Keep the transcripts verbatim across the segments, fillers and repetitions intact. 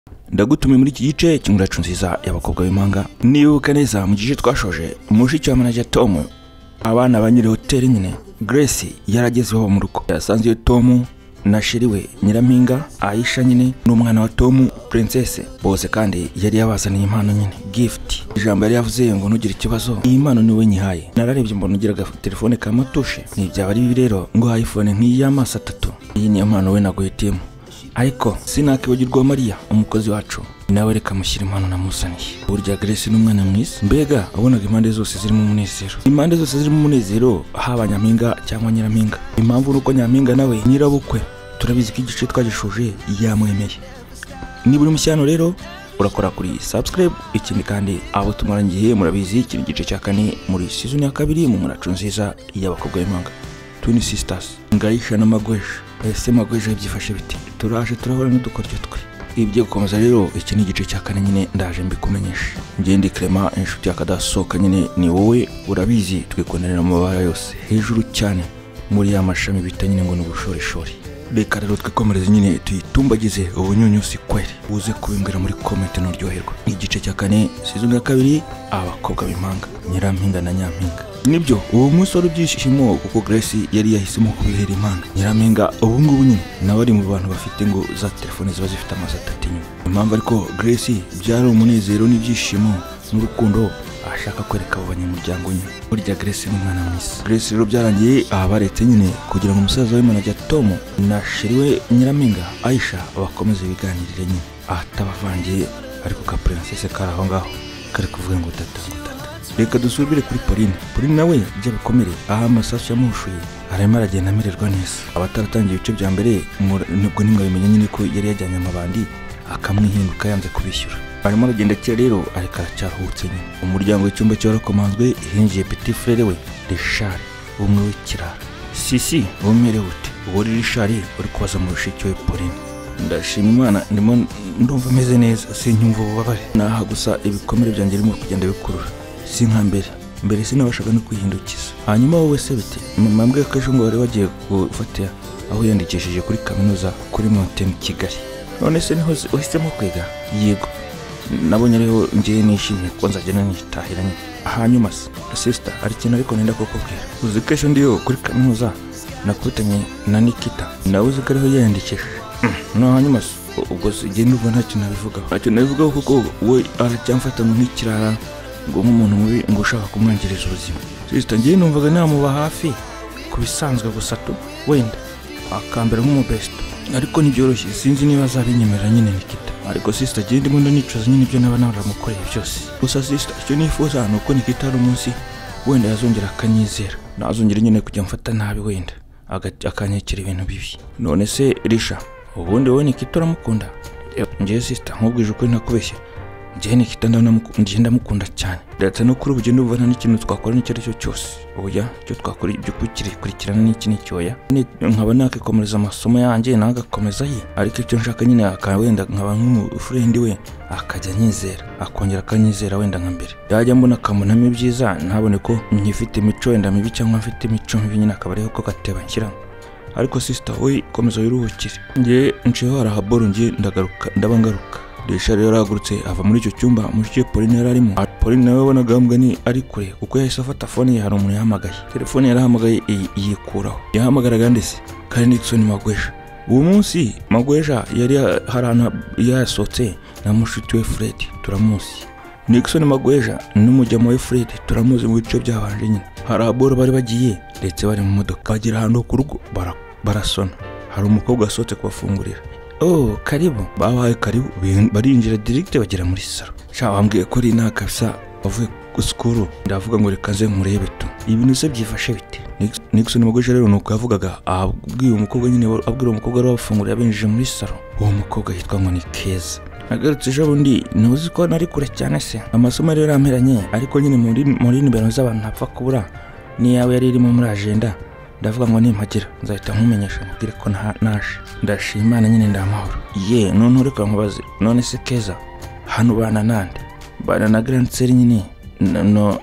Ndagutume muri iki gice cy'inguracu nziza y'abakobwa b'imanga. Nibuka neza mu gice twashoje mushiki wa manager Tom abana banyire hotel nyine Grace yarageze ho mu rugo. Yasanze Tom na shiriwe Nyirampinga Aisha nyine n'umwana wa Tom Princess bose kandi yari yabazaniye impano nyine gift. Ijambo yari yavuze ngo ntugire ikibazo iyi impano ni we nyihaye. Nararebye mbona ugira telefone ka matushe ni byaba ari birero ngo iPhone nk'iy'amasa atatu. Iyi ni impano we naguhitiyemo. Ariko sinakibagirwa Maria umukozi wacu nawe reka mushyira impano namusaniye. Burya Grace n'umwana mwiza mbega abonaga impande zose ziri mu munezero. Impande zose ziri mu munezero haba Nyampinga cyangwa Nyirampinga. Impamvu nuko Nyampinga nawe nyirabukwe turabizi ko igice twagishuje yamwemeye. Niba uri mushyano rero urakora kuri subscribe. Ikindi kandi abo tumarangiye murabizi iki gice cya kane muri season ya kabiri mu nguracu nziza y'abakobwa b'imanga Twin Sisters Ngaisha na Magwesha. Ese Magwesha byifashe biti turaje turahora n'udukoryo twe. Ibyo gukomeza rero iki ni igice cya kane nyine ndaje mbikumenyesha. Ngiye ndi Clement inshuti yakadasohoka nyine ni wowe urabizi twikonerera mu mabara yose hejuru cyane muri ya mashami bita nyine ngo n'ubushorishori. Reka rero twikomereze nyine tuyitumbagize ubunyunyusi kweli uze kubimbwira muri comment n'uryoherwa. Igice cya kane season ya kabiri abakobwa b'imanga Nyirampinga na Nyampinga. Nibyo uwo munsi wari byishimo kuko Grace yari yahisemo kubihera impanga. Nyirampinga ubu ngubu nyine nawe ari mu bantu bafite ngo za telefone ziba zifite amazi atatu inyuma. Impamvu ariko Grace byari umunezero n'ibyishimo n'urukundo ashaka kwereka abo banyamuryango nyine. Burya Grace n'umwana mwiza. Grace rero byarangiye abaretse nyine kugira ngo umusaza we manager Tom na shiriwe Nyirampinga Aisha bakomeze biganirire nyine atabavangiye. Ariko ka Princess karaho ngaho kari kuvuga ngo tata ngo tata. Reka dusubire kuri Pauline. Pauline nawe bya bikomere aha amasasu yamushuye arimo aragenda amererwa neza. Abataratangiye ibice bya mbere nubwo nimwe bimenye nyine ko yari yajyanye amabandi akamwihinduka yanze kubishyura. Arimo aragenda cye rero ariko aracyahutse nyine. Umuryango w'icyumba cy'arakomanzwe hinjiye petit frère we Richard umwe w'ikirara. Sisi umerewe ute uwo Richard uri kubaza mu rushiki we Pauline. Ndashima Imana ndimo ndumva meze neza sinyumva ububabare naha gusa ibikomere byanjye birimo kugenda bikurura si nka mbere. Mbere sinabashaga no kwihindukiza. Hanyuma wowe se bite mambwe ko ejo ngo wari wagiye gufatira aho yandikishije kuri kaminuza kuri Mountain Kigali. None se niho uhisemo kwiga? Yego nabonye rero ngiye nishimye ko nzagenda nitahiranye. Hanyuma sister ari kintu ariko nenda kokubwira uzi ko ejo ndiyo kuri kaminuza nakutanye na Nikita nawe uzi ko ariho yandikishije. No hanyuma ubwo sigenda ubwo ntacyo nabivugaho. Ntacyo nabivugaho kuko we aracyamfata nk'ikirara ngo nk'umuntu mubi ngo ushaka kumwangiriza ubuzima. Sister ngiye numvaga namuba hafi kubisanzwe gusa tu wenda akambera nk'umubesto ariko nibyoroshye sinzi niba azabinyemerera nyine Nikita. Ariko sister ngiye ndimo ndanicuza nyine ibyo naba naramukoreye byose. Gusa sister icyo nifuza nuko Nikita ari umunsi wenda yazongera akanyizera nazongera nyine kujya mfata nabi wenda akanyekera ibintu bibi. None se Risha ubundi wowe Nikita uramukunda? Ngiye sister nkubwije uko ntakubeshye ngiye Nikita ndamukunda cyane ndetse no kuri ubugendo ubona n'ikintu twakora n'icyo ari cyo cyose. Oya cyo twakora ibyo kurikirana n'iki n'icyoya nkaba nakikomereza amasomo yanjye nagakomeza ye. Ariko icyo nshaka nyine akawenda nkaba nk'umufriend we akajya nyizera akongera akanyizera wenda nka mbere. Yajya mbona kamunamo ibyiza ntabone ko nyifite imico wenda mibi cyangwa mfite imico mibi nyine akaba ariho ko gateba nshyiramo. Ariko sister we komeza wiruhukire ngiye nciye harahaboro ngiye ndagaruka ndabangaruka. Richard rero aragurutse ava muri icyo cyumba mushiki Pauline yari arimo. Pauline nawe bonaga mbwani ari kure kuko yahise afata phone ye hari umuntu yahamagaye. Telefone yarahamagaye yikuraho yahamagaraga ndetse kandi Nixon Magwesha. Uwo munsi Magwesha yari harana yasotse na mushiki we Fred turamuzi. Nixon Magwesha n'umujyamo we Fred turamuzi mu bice byabanje nyine. Haraboro bari bagiye ndetse bari mu modoka bagera hano ku rugo barasona. Hari umukobwa asotse kubafungurira. Oh karibu babaye karibu barinjira direct bagera muri salo. Sha wambwiye ko ari nakabisa bavuye ku skuru ndavuga ngo rekaze murebe tu ibintu se byifashe bite. Nixon Magwesha rero nuko yavugaga abwiye umukobwa nyine abwira umukobwa ari wafungurira binjije muri salo. Uwo mukobwa yitwa ngo ni Keza. Nagarutse ejo bundi nuzi ko nari kure cyane se amasomo rero amperanye ariko nyine muri muri nibero z'abantu ntapfa kubura ni yawe yari irimo muri agenda. Ndavuga ngo nimpagira nzahita nkumenyesha mubwire ko naje. Ndashima Imana nyine ndamahoro. Ye none ureka nkubaze none se Keza hano bana nande bana na Grand Seri nyine no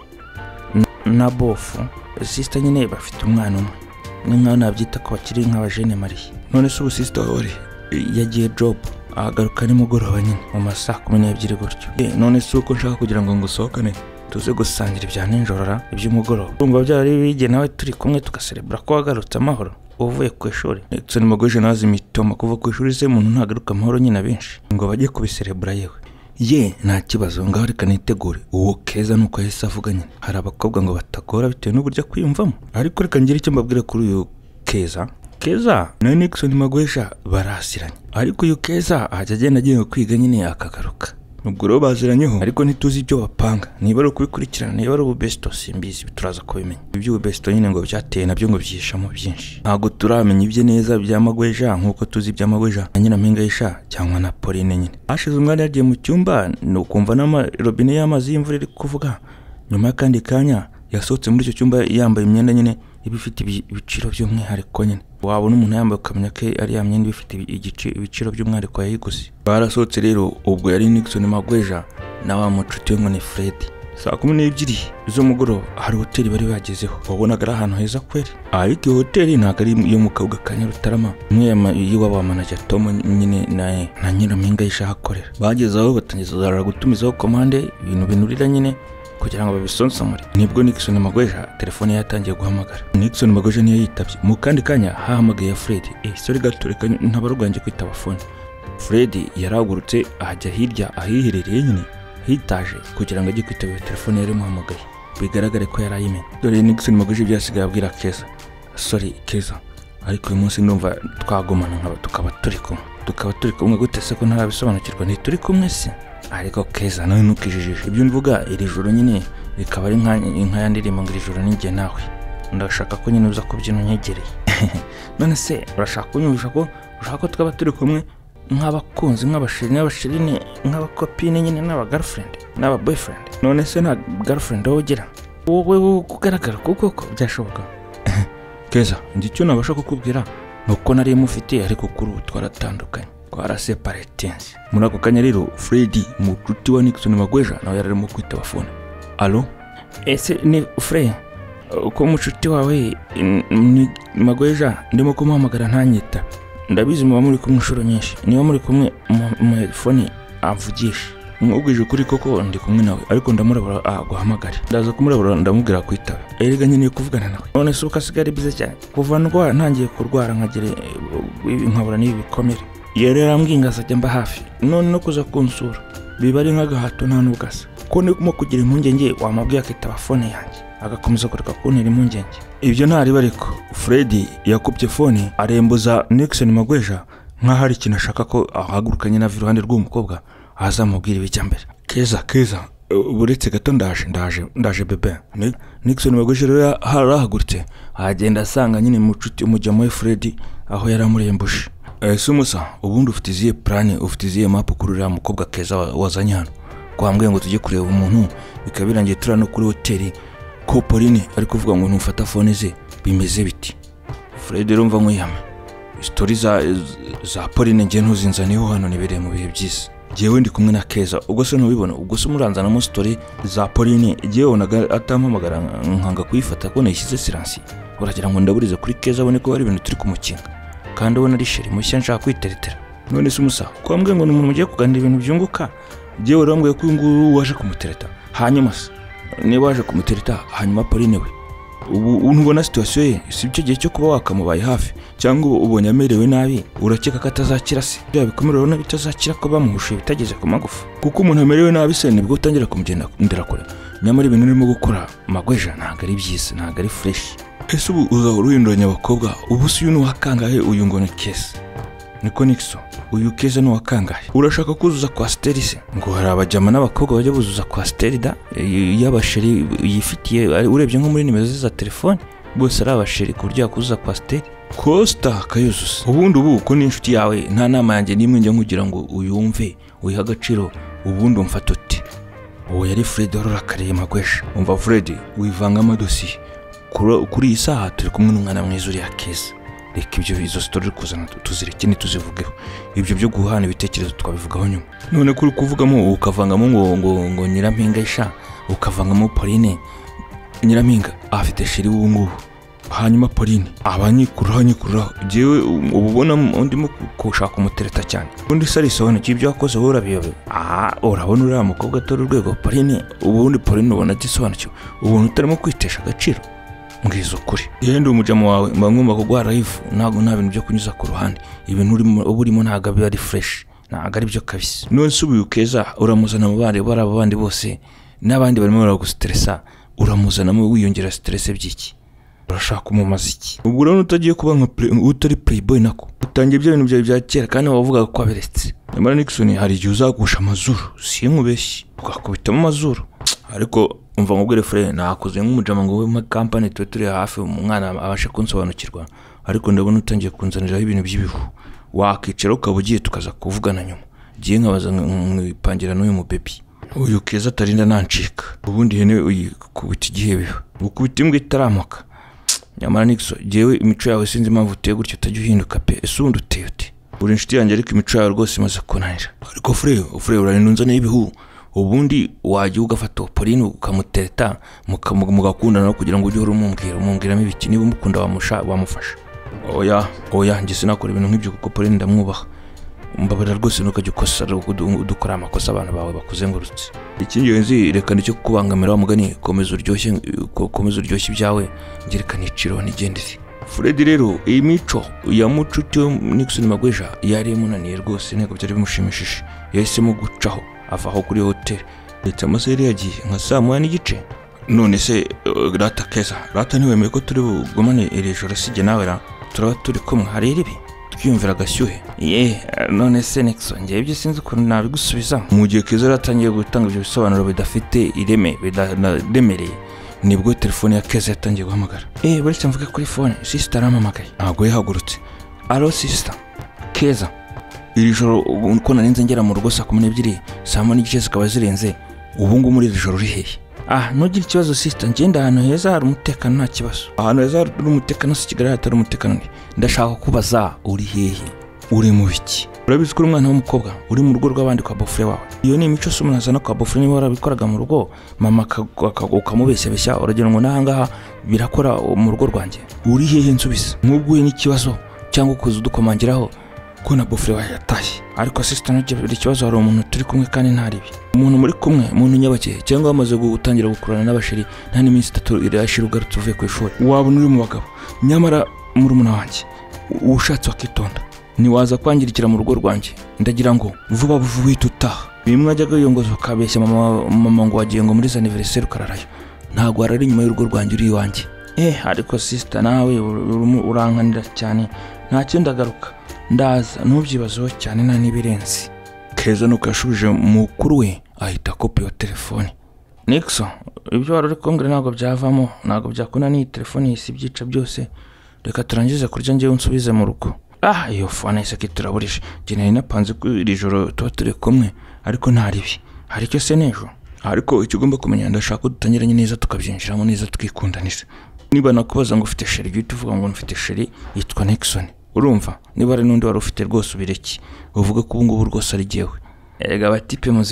na bofu sister nyine bafite umwana umwe ni nka nabyita ko bakiri nk'abajene Marie. None se ubu sister wari yagiye job agaruka nimugoroba nyine mu masaha kumi n'ebyiri gutyo. None si uko nshaka kugira ngo ngusohokane tuze gusangira ibya ninjoro iby'umugoroba. Urumva byari bige nawe turi kumwe tugaserebura ko wagarutse amahoro uvuye ku ishuri. Nixon Magweja nazi mitoma kuva ku ishuri se umuntu ntagaruka amahoro nyine benshi ngo bajye kubiserebura yewe. Ye nta kibazo ngaho reka nitegure. Uwo Keza nuko yahise avuga nyine hari abakobwa ngo batagora bitewe n'uburyo kwiyumvamo. Ariko reka ngire icyo mbabwira kuri uyu Keza. Keza na Nixon Magweja barasiranye, ariko uyu Keza ajya agenda agiye kwiga nyine akagaruka. Nubwo rero baziranyeho ariko ntituzi ibyo bapanga, niba ari ukubikurikirana niba ari ububesto simbizi bituraza kubimenya. Ibyo ububesto nyine ngo byateye nabyo ngo byishamo byinshi. Ntago turamenya ibye neza bya Magweja nkuko tuzi bya Magweja na Nyirampinga Aisha cyangwa na Pauline nyine. Hashize umwana yagiye mu cyumba no kumva n'ama robine y'amazi y'imvura iri kuvuga. Nyuma kandi kanya yasohotse muri icyo cyumba yambaye imyenda nyine ibifite ibiciro by'umwihariko nyine. Wabona umuntu yambaye ukamenya ko ari ya myenda ifite ibiciro by'umwihariko yayiguze. Barasohotse rero ubwo yari Nixon Magweja na wa mucuti we ngo ni Fred. Saa kumi n'ebyiri z'umugoroba hari hoteli bari bagezeho, wabonaga ari ahantu heza kweri. Ariko hoteli ntabwo ari iyo mu kabuga ka Nyarutarama, imwe y'uwaba manager Tom nyine na na Nyirampinga Aisha hakorera. Bageze aho batangiza gutumizaho komande ibintu binurira nyine kugira ngo babisonsomore. Nibwo Nixon Magweja telefone yatangiye guhamagara. Nixon Magweja niyo yitabye. Mu kandi kanya hahamagaye Fred. Eh sorry gato reka ntabaruganje kwitaba phone. Fred yaragurutse ajya hirya ahiherereye nyine hitaje kugira ngo ajye kwitaba telefone yari muhamagaye. Bigaragare ko yarayimenye. Dore Nixon Magweja byasigaye abwira Keza. Sorry Keza, ariko uyu munsi ndumva twagomana nkaba tukaba turi kumwe. Tukaba turi kumwe gute se ko ntarabisobanukirwa ni turi kumwe se? Ariko Keza nawe nukijijije ibyo mvuga iri joro nyine bikaba ari nka inka yandirimo ngo iri joro ninjye nawe ndashaka ko nyine uza kubyina unyegereye. None se urashaka kunyumvisha ko ushaka ko twaba turi kumwe nk'abakunzi nk'abashiri n'abashirine nk'abakopine nyine n'aba girlfriend n'aba boyfriend? None se na girlfriend wogira wowe kugaragara kuko ko byashoboka? Keza ndi cyo nabasha kukubwira nuko nari mufite ariko kuri ubu twaratandukanye twara separations. Muri ako kanya rero Freddy mucuti wa Nixon Magweja nawe yararimo kwitaba phone. Allo ese ni Fred uko mucuti wawe ni Magweja ndimo kumuhamagara ntanyita. Ndabizi muba muri kumwe inshuro nyinshi, niba muri kumwe mu phone avugisha. Mwubwije kuri koko ndi kumwe nawe ariko ndamurabura aguhamagara. Ndaza kumurabura ndamubwira kwitaba. Erega nyine kuvugana nawe. None se ukasigara bize cyane kuva ndwara ntangiye kurwara nkagire nkabura n'ibi bikomere. Yari yarambwinga sajya mba hafi none no kuza kunsura biba ari nk'agahato nta n'ubugasa ko ndimo kugira impungenge wamabwiye akitaba phone yanjye agakomeza kureka kuntera impungenge. Ibyo ntari bariko Freddy yakubye phone arembuza Nixon Magweja nka hari ikintu ashaka ko ahagurukanye na viruhande rw'umukobwa azamubwira ibijya mbere. Keza Keza buretse gato ndaje ndaje ndaje bebe. Nixon Magweja rero harahagurutse agenda asanga nyine mucuti umujyamo we Freddy aho yaramurembushe. Ese umusa ubundi ufite iziye plan ufite iziye map kurura mukobwa Keza wazanye hano kwambwiye ngo tujye kureba umuntu bikabirangiye turano kuri hoteli ko Pauline ari kuvuga ngo ntufata phone ze bimeze biti? Fred rumva nkuyame story za za Pauline nge ntuzinzaniho hano nibereye mu bihe byisi. Jewe ndi kumwe na Keza ubwo se ntubibona ubwo se muranzana mu story za Pauline jewe onaga atampamagara nkanga kuyifata ko nayishyize silence. Uragira ngo ndaburize kuri Keza abone ko ari ibintu turi kumukinga kandi ubona ari sheri mushya nshaka kwiteretera. None se umusa kwambwiye ngo n'umuntu mugiye kuganira ibintu byunguka jewe urambwiye ko nguru waje kumutereta hanyuma se niba waje kumutereta hanyuma Pauline we ubu unubona situation ye sibyo gihe cyo kuba wakamubaye hafi cyangwa ubonye amerewe nabi urakeka ko atazakira se? Bya bikomere urabona bitazakira ko bamuhushe bitageze ku magufa kuko umuntu amerewe nabi se nibwo utangira kumugenda ndera kure. Nyamara ibintu urimo gukora Magweja ntabwo ari byiza ntabwo ari fresh. Ese ubu uzahora uhinduranya abakobwa ubu si uyu n'uwakangahe uyu ngo ni Keza niko Nixon uyu Keza n'uwakangahe? Urashaka kuzuza kwa Steri se ngo hari abajama n'abakobwa bajya buzuza kwa Steri da y'abasheri yifitiye urebye nko muri nimero za telefone bose ari abasheri ku buryo yakuzuza kwa Steri Costa kayuzuza. Ubundi ubu uko n'inshuti yawe nta nama yanjye nimwe njya nkugira ngo uyumve uyiha agaciro ubundi umfata uti uwo yari Fred Rurakareye Magweja. Umva Fred wivanga amadosiye kuri iyi saha turi kumwe n'umwana mwiza uri ya Keza. Reka ibyo izo story kuzana tuzireke ni tuzivugeho ibyo byo guhana ibitekerezo twabivugaho nyuma. None kuri kuvugamo ukavangamo ngo ngo ngo Nyirampinga Aisha ukavangamo Pauline. Nyirampinga afite sheri ubu ngubu hanyuma Pauline abanyikurura nyikurura jewe ububona ndimo kushaka umutereta cyane undi sarisobona cy'ibyo yakoze wowe urabiyobe ah urabona uriya mukobwa atora urwego Pauline ubundi Pauline ubona gisobanukiwe ubuntu utarimo kwitesha agaciro mbwiza ukuri yenda umujamo wawe mbangomba kugwara ifu ntago nta bintu byo kunyuza ku ruhande ibintu urimo uburimo ntago biba ari fresh ntago ari byo kabisa none subuye ukeza uramuzana mu bandi baraba bandi bose n'abandi barimo baragustressa uramuzana mu wiyongera stress byiki urashaka umumaza iki ubwo rero utagiye kuba nka utari playboy nako utangiye ibyo bintu byawe bya kera kandi wavuga ko aberetse nyamara Nixon hari igihe uzagusha amazuru sinkubeshye ugakubitamo amazuru ariko umva ngubwire frere nakoze nk'umujama ngo we mu company twe turi hafi umwana abashe kunsobanukirwa ariko ndabona utangiye kunzanira ibintu by'ibihu wakicira ukabugiye tukaza kuvugana nyuma giye nkabaza nkipangira n'uyu mu baby uyu keza tarinda nancika ubundi hene uyikubita igihebe ukubita imbwa itaramuka nyamara Nixon jewe imico yawe sinzi impamvu uteye gutyo utajya uhinduka pe ese ubundi uteye ute uri inshuti yanjye ariko imico yawe rwose imaze kunanira ariko frere frere uraninunzana ibihu ubundi wagiye ugafata Pauline ukamutereta mugakundana no kugira ngo ujye urumumbwira umumbwiramo ibiki niba umukunda wamusha wamufasha oya oya ngi sinakora ibintu nk'ibyo kuko Pauline ndamwubaha mbabara rwose nukajya ukosara udukora amakosa abantu bawe bakuzengurutse ikingenzi reka nicyo kubangamira wa mugani komeza uryoshye komeza uryoshye ibyawe ngerekana iciro nigendere Fred rero iyi mico ya mucuti Nixon Magweja yari munaniye rwose ntego byari bimushimishije yahisemo gucaho avaho kuri hotel ndetse amaseri yagiye nka saa moya n'igice none se Rata Keza Rata niwemeye ko turi bugumane iri joro sije nawe ra turaba turi kumwe hari ribi twiyumvira gashyuhe ye none se Nixon ngiye ibyo sinzi ukuntu nabigusubiza mu gihe Keza ratangiye gutanga ibyo bisobanuro bidafite ireme bidademereye nibwo telefone ya Keza yatangiye guhamagara eh buri cyamvuga kuri phone sister aramamagaye ntago yahagurutse allo sister Keza iri joro uko narinze ngera mu rugo saa kumi n'ebyiri saa moya n'igice zikaba zirenze ubu ngubu muri iri joro uri hehe ah nugira ikibazo sister ngenda ahantu heza hari umutekano nta kibazo ahantu heza hari umutekano si Kigali hatari umutekano ndashaka kubaza uri hehe uri mu biki urabizi ko umwana w'umukobwa uri mu rugo rw'abandi kwa bofre wawe iyo ni imico sumunazana kwa bofre niba warabikoraga mu rugo mama ukamubeshya beshya uragira ngo nahangaha birakora mu rugo rwanjye uri hehe nsubiza nk'ubwo n'ikibazo cyangwa kuza udukomangiraho ko na bofre wawe yatashye ariko sister nugire ikibazo hari umuntu turi kumwe kandi ntaribi umuntu muri kumwe umuntu nyabake cyangwa amaze gutangira gukurana n'abashiri nta n'iminsi itatu irashira ugarutse uvuye ku ishuri wabona uri mu bagabo nyamara muri umuna wanjye ushatse wakitonda ni waza kwangirikira mu rugo rwanjye ndagira ngo vuba vuba utaha bimwe ajyaga yongoza ukabeshya mama mama ngo wagiye ngo muri anniversaire ukararayo ntago arari nyuma y'urugo rwanjye uri wanjye eh ariko sister nawe urankanira cyane nta cyo ndagaruka ndaza nubyibazo cyane na nibirenzi Keza nuko yashubije mukuru we ahita kopi yo telefone Nixon ibyo wari uri kumbwira ntago byavamo ntago byakuna ni telefone yisi byica byose reka turangize kurya ngiye unsubize mu rugo ah iyo fone ise kituraburishe genera napanze ku iri joro tuba turi kumwe ariko ntaribi hari cyo se nejo ariko ikigomba kumenya ndashaka ko dutangiranye neza tukabyinjiramo neza twikundanira niba nakubaza ngo ufite sheri gito uvuga ngo ufite sheri yitwa Nixon urumva niba ari nundi wari ufite rwose ubireki uvuga ko ubungubu rwose ari jewe erega batipe muze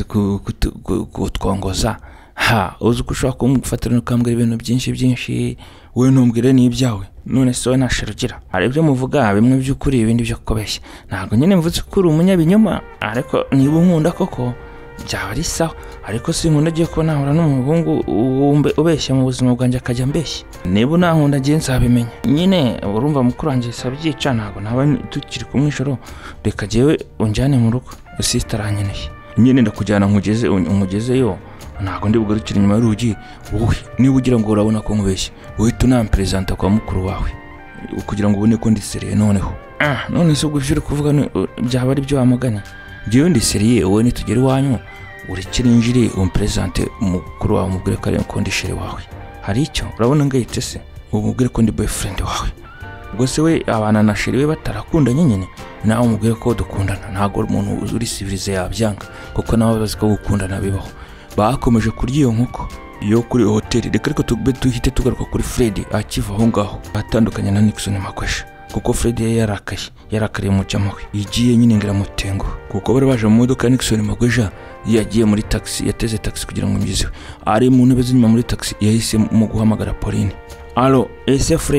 kutwangoza ha uzi ko ushaka kumufatira ukambwira ibintu byinshi byinshi we ntumbwire n'ibyawe none se we nasharugira hari ibyo muvuga bimwe by'ukuri ibindi byo kubeshya ntago nyine mvuze ko uri umunyabinyoma ariko niba unkunda koko byaba ari sawa ariko sinkunda agiye ko nahura n'umuhungu ubeshya mu buzima bwanjye akajya mbeshya niba nankunda agiye nzabimenya nyine urumva mukuru wanjye sabyica ntago naba tukiri kumwe ijoro reka jewe unjyane mu rugo sister aranyeneye nyine ndakujyana nkugeze unkugezeyo ntago ndi bugarukira inyuma y'urugi wowe niba ugira ngo urabona ko nkubeshya uhita unampresenta kwa mukuru wawe kugira ngo ubone ko ndi seriye noneho ah none se ubwo uri kuvuga byaba ari byo wamagane jewe ndi seriye wowe nitugere wanyu urikira injiri umpresente mukuru wawe mubwire ko ari kondishere wawe hari icyo urabona ngayite se umubwire ko ndi boyfriend wawe ubwo se we abana na sheri we batarakundanye nyine nawe umubwire ko dukundana ntago umuntu uri civilize yabyanga kuko nawe bazi ko gukundana bibaho bakomeje kurya iyo nkuko yo kuri hotel reka ariko tugbe tuhite tugaruka kuri Fred akiva aho ngaho atandukanye na Nixon Magweja kuko Fred yarakaye yarakariye mu cyama we igiye nyine ngira mutengo kuko bari baje mu modoka Nixon Magweja yagiye muri taxi yateze taxi kugira ngo myizewe ari mu ntebe z'inyuma muri taxi yahise mu guhamagara Pauline allo ese Fred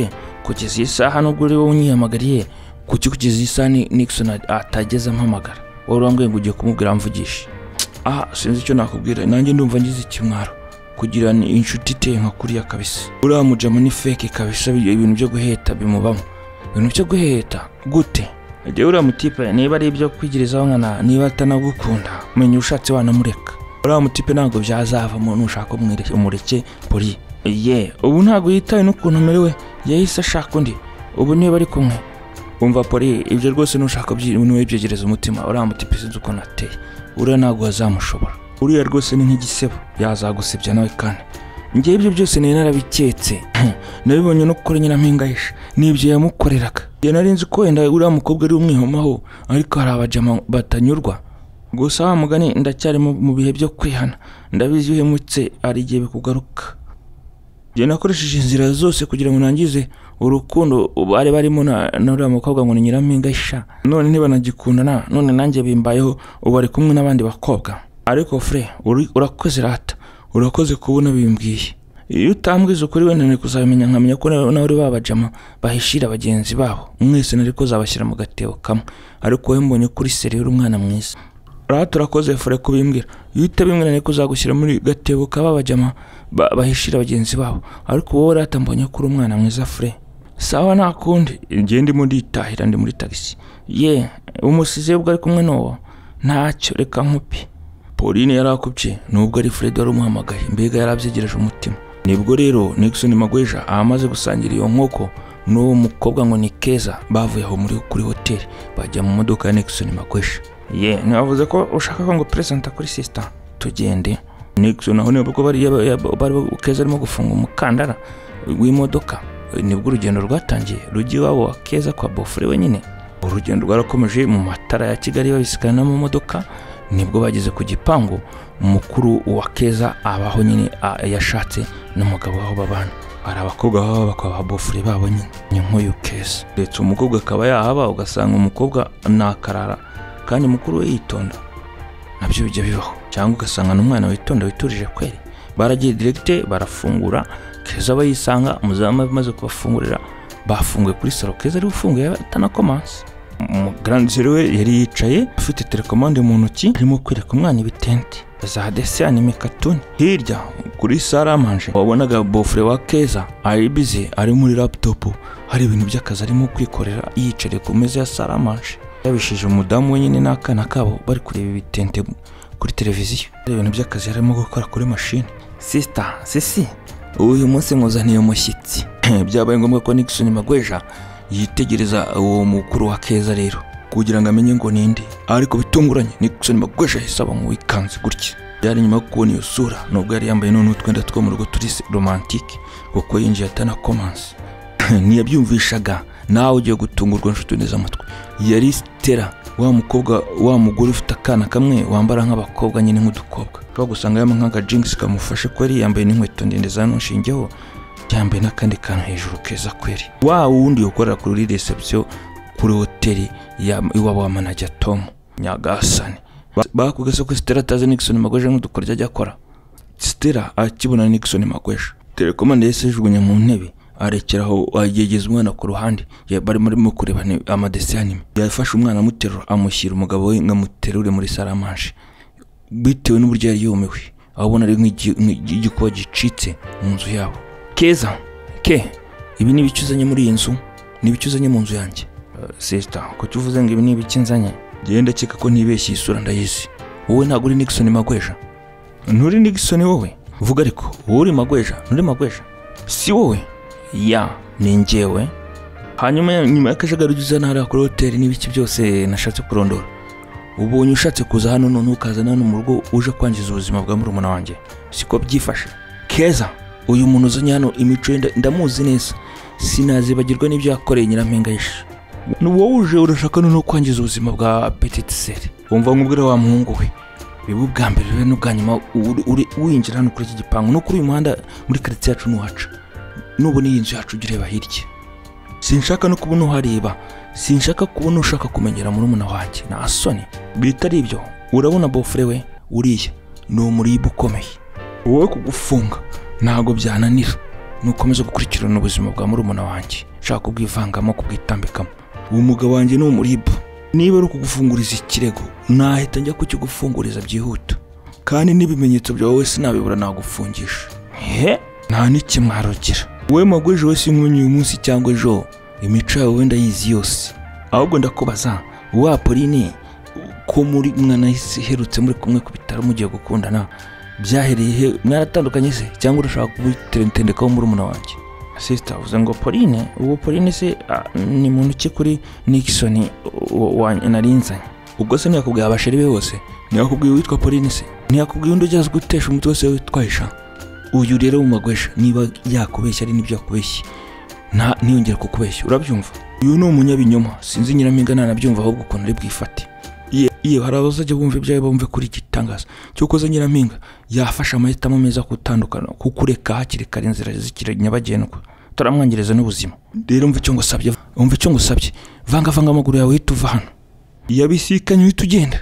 kugeza isaha nubwo uri wowe unyihamagariye kuki kugeza isaha Nixon atageze ampamagara wari wambwiye ngo ugiye kumubwira mvugisha ah sinzi icyo nakubwira nanjye ndumva ngize ikimwaro kugira ni inshuti iteye nka kuriya kabisa uriya mujama ni fake kabisa ibintu byo guheta bimubamo ibintu byo guheta gute ajye uriya mutipe niba ari ibyo kwigirizaho nkana niba atanagukunda menya ushatse wanamureka uriya mutipe ntabwo byazavamo nushaka umureke poli ye ubu ntabwo yitaye n'ukuntu merewe yahise ashaka undi ubu niba ari kumwe umva poli ibyo rwose nushaka byegereza umutima uriya mutipe sinzi ukuntu ateye uriya ntabwo azamushobora uriya rwose ni nk'igisebo yazagusebya nawe kandi ngiye ibyo byose nari narabiketse nabibonye no gukora Nyirampingahisha nibyo yamukoreraga je nari nzi ko wenda uriya mukobwa ari umwihomaho ariko hari abajama batanyurwa gusa wa mugani ndacyari mu bihe byo kwihana ndabizi uhemutse ari giye bikugaruka je nakoresheje inzira zose kugira ngo nangize urukundo bari barimo na uriya mukobwa ngo ni Nyirampingahisha none niba nagikundana none nanjye bimbayeho ubu ari kumwe n'abandi bakobwa ariko frere urakoze rata urakoze kubona bimbwiye iyo utambwiza ukuri wenda nari kuzabimenya nkamenya ko nawe uri babajama bahishira abagenzi babo mwese nari ko zabashyira mu gatebo kamwe ariko wowe mbonye kuri seri uri umwana mwiza rata urakoze frere kubimbwira iyo utabimwe nari kuzagushyira muri gatebo kababajama bahishira abagenzi babo ariko wowe rata mbonye kuri umwana mwiza frere sawa nakundi ngiye ndimo nditahira ndi muri taxi ye umusize ubwo ari kumwe n'uwo ntacyo reka nkupi Pauline yarakubye nubwo ari Fred wari umuhamagaye mbega yarabyegereje umutima nibwo rero Nixon Magweja amaze gusangira iyo nkoko n'uwo mukobwa ngo ni Keza bavuye aho muri kuri hotel bajya mu modoka ya Nixon Magweja ye navuze ko ushaka ko ngo presenta kuri sister tugende Nixon aho nibwo bari bari Keza arimo gufunga umukandara w'imodoka nibwo urugendo rwatangiye rugiye wabo Keza kwa Bofre wenyine urugendo rwarakomeje mu matara ya Kigali babisikana mu modoka nibwo bageze ku gipangu umukuru wa Keza abaho nyine yashatse n'umugabo waho babana ari abakobwa baba bakaba Bofre babo nyine nk'uyu Keza ndetse umukobwa akaba yahaba ugasanga umukobwa nakarara kandi mukuru we yitonda nabyo bijya bibaho cyangwa ugasanga n'umwana witonda witurije kweri baragiye direct barafungura Keza bayisanga muzama maze kubafungurira bafunguye kuri salo Keza ari ufunguye atanakomanse Grand Zero yari yicaye afite telecommande mu ntoki arimo kwereka umwana ibitente za desi anime cartoon hirya kuri saramanje wabonaga Bofre wa Keza ari busy ari muri laptop hari ibintu by'akazi arimo kwikorera yicare ku meza ya saramanje yabishije umudamu wenyine n'akana kabo bari kureba ibitente kuri televiziyo ibintu by'akazi arimo gukora kuri machine sister sisi uyu munsi muzaniye umushyitsi byabaye ngombwa ko Nixon Magweja yitegereza uwo mukuru wa Keza rero kugira ngo amenye ngo ninde ariko bitunguranye Nixon Magweja hisaba mu wikanze gutya yari nyuma kubona iyo sura nubwo yari yambaye none utwenda two mu rugo turi romantique kuko yinjiye atana commence niyabyumvishaga nawe ugiye gutungurwa nshuti neza amatwi yari Stella wa mukobwa wa mugore ufite akana kamwe wambara nk'abakobwa nyine nk'udukobwa kwa gusanga yama nk'aka jinx kamufashe ko yari yambaye n'inkweto ndende za nshingeho yambaye n'akandi kantu hejuru keza kweri wa wundi ukorera kuri reception kuri hoteli ya iwabo wa manager Tom Nyagasani bakugase ko Stella taze Nixon Magweja n'udukorya ajya akora Stella akibona Nixon Magweja telecommande yese jugunya mu ntebe arekeraho agegeza umwana ku ruhande bari muri kureba amadesi anime yafashe umwana amuterura amushyira umugabo we ngamuterure muri saramanje bitewe n'uburyo yari yumiwe abona ari nk'igikuba gicitse mu nzu yabo Keza ke ibi ni bicuzanye muri iyi nzu ni bicuzanye mu nzu yanjye sister ko tuvuze ngo ibi ni bikinzanye genda kika ko ntibeshye isura ndayizi wowe ntago uri Nixon Magweja nturi Nixon wowe vuga ariko wowe uri Magweja nturi Magweja si wowe ya ninjewe hanyuma nyuma y'akajagari ugize ntara kuri hotel n'ibiki byose nashatse kurondora ubonye ushatse kuza hano none ukazana hano mu rugo uje kwangiza ubuzima bwa murumuna wanjye siko byifashe Keza uyu muntu uzanye hano imico ndamuzi neza sinazibagirwa n'ibyo yakoreye Nyirampingahisha n'uwo uje urashaka no kwangiza ubuzima bwa Petite Sœur wumva nkubwira wa muhungu we bibu bwa mbere rero n'ubwanyuma uri winjira hano kuri iki gipangu no kuri uyu muhanda muri quartier yacu nuhaca nubu ni inzu yacu ureba hirya sinshaka no kubona uhareba sinshaka kubona ushaka kumenyera murumuna wanjye na asoni bitari ibyo urabona Bofre we uriya no muri bukomeye wowe kugufunga ntago byananira nukomeza gukurikirana ubuzima bwa murumuna wanjye shaka kubwivangamo kubwitambikamo uwo mugabo wanjye no muribo niba ari kugufunguriza ikirego nahita njya kukigufunguriza byihuta kandi n'ibimenyetso byawe sinabibura nagufungisha he nta n'ikimwarogira we magweje wese nk'umunyu uyu munsi cyangwa ejo imico yawe wenda yizi yose ahubwo ndakubaza wa Pauline ko muri mwana herutse muri kumwe ku bitaro mugiye gukundana byahereye he mwaratandukanye se cyangwa urashaka kubitendekaho murumuna wanjye sister uvuze ngo Pauline uwo Pauline se ni muntu ki kuri Nixon wa narinzanye ubwo se ntiyakubwiye abasheri be bose ntiyakubwiye witwa Pauline se ntiyakubwiye undi ujyaza gutesha umutwe wose witwahisha uyu rero umagwesha niba yakubeshya ari nibyo yakubeshye nta niyongera kukubeshya urabyumva uyu ni umunyabinyoma sinzi Nyirampinga nanabyumva ahubwo ukuntu ari bwifate iyo harabazajya bumva ibyaye bumve kuri gitangaza cyo koza Nyirampinga yafasha amahitamo meza kutandukana kukureka hakiri kare inzira zikira nyabagendwa turamwangereza n'ubuzima rero mve cyo ngusabye umve cyo ngusabye vanga vanga amaguru yawe hituva hano yabisikanye hitugenda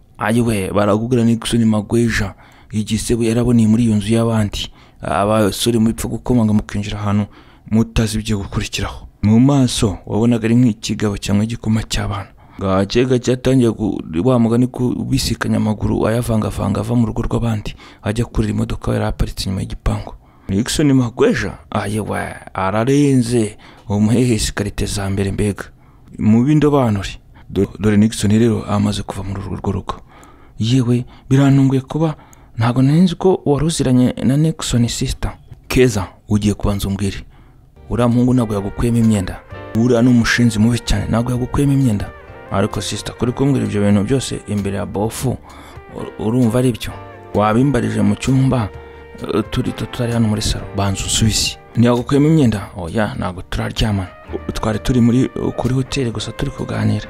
ayiwe baragugura Nixon magweja igisebo yaraboniye muri iyo nzu y'abandi abasore mupfa gukomanga mukinjira hano mutazi ibyo gukurikiraho mu maso wabonaga ari nk'ikigabo cyangwa igikoma cy'abana gacega cyatangiye wa mugani kubisikanya amaguru ayavangavanga ava mu rugo rw'abandi ajya kurira imodoka yari aparitse inyuma y'igipangu Nixon magweja ayewe ararenze umuhehesi karite za mbere mbega mu bindobanuri dore Nixon rero amaze kuva mu rugo rugo yewe birantunguye kuba ntago nzi ko waruziranye na Nixon sister Keza ugiye kubanza umbwire ura mpungu nago yagukuyemo imyenda ura n'umushinzi mubi cyane nago yagukuyemo imyenda ariko sister kuri kumbwira ibyo bintu byose imbere ya bofu urumva ari byo wabimbarije mu cyumba turi tutari hano muri salo banzu Suisse ntiyagukuyemo imyenda oya nago turaryamana twari turi muri kuri hotel gusa turi kuganira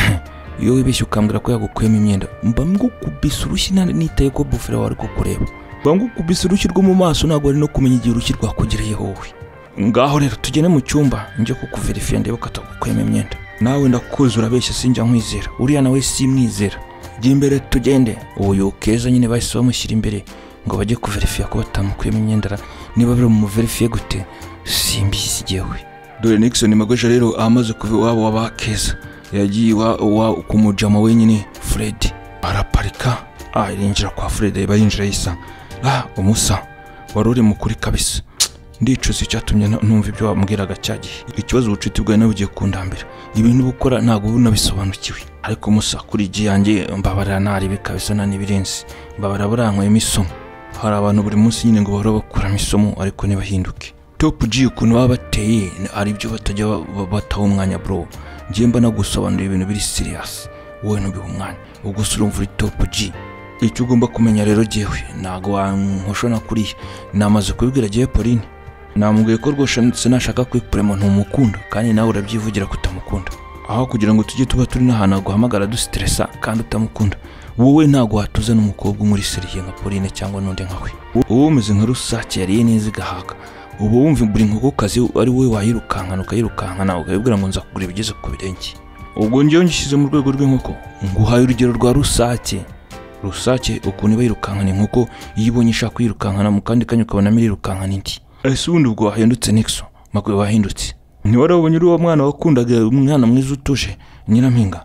iyo wibeshye ukambwira ko yagukuyemo imyenda mba ngukubise urushyi nitaye ko bufere wari kukureba mba ngukubise urushyi rwo mu maso ntabwo ari no kumenya igihe urushyi rwakugereye wowe ngaho rero tugene mu cyumba njye kukuverifiya ndebe ko atagukuyemo imyenda nawe ndakuzi urabeshya sinjya nkwizera uriya nawe simwizera jya imbere tugende uyu Keza nyine bahise bamushyira imbere ngo bajye kuverifiya ko batamukuyemo imyenda niba biri mu verifiye gute simbizi jyewe dore Nixon magweja rero amaze kuva iwabo waba Keza yagiye wa kumujama wenyine Fred araparika arinjira kwa Fred bayinjira yisa ah umusa waruri mukuri kabisa ndicuza cyatumye numva ibyo wambwiraga cyagiye ikibazo ubucuti bwawe nabugiye kundambira ibintu bukora ntago bunabisobanukiwe ariko umusa kuri giye yanjye mbabara nari bikabisa na nibirensi mbabara burankwe imisomo hari abantu buri munsi nyine ngo bahora bakura imisomo ariko nibahinduke top G ukuntu baba bateye ari byo batajya bataho umwanya bro ngiye mba nagusobanurira ibintu biri serious wowe ntubihe umwanya ubwo urumva uri top G icyo ugomba kumenya rero jewe nago wankoshona kuri namaze kubibwira giye Pauline namubwiye ko rwose sinashaka kwikuremo ntumukunda kandi nawe urabyivugira kutamukunda aho kugira ngo tujye tuba turi n'ahantu guhamagara dustressa kandi utamukunda wowe ntago watuza n'umukobwa muri seriye nka Pauline cyangwa n'undi nkawe wowe umeze nka rusake yariye neza igahaka ubu wumva buri nkokokazi ari wowe wayirukankana ukayirukankana ukabibwira ngo nza kugura ibigeze ku birenge ubwo ngiye ngishyize mu rwego rw'inkoko nguhaye urugero rwa rusake rusake ukuntu bayirukankana inkoko iyo ibonye ishaka kuyirukankana mu kandi kanya ukabona mirirukankana indi ese ubundi ubwo wahindutse Nixon makwe wahindutse ntiwarabonye uri wa mwana wakundaga umwana mwiza utuje Nyirampinga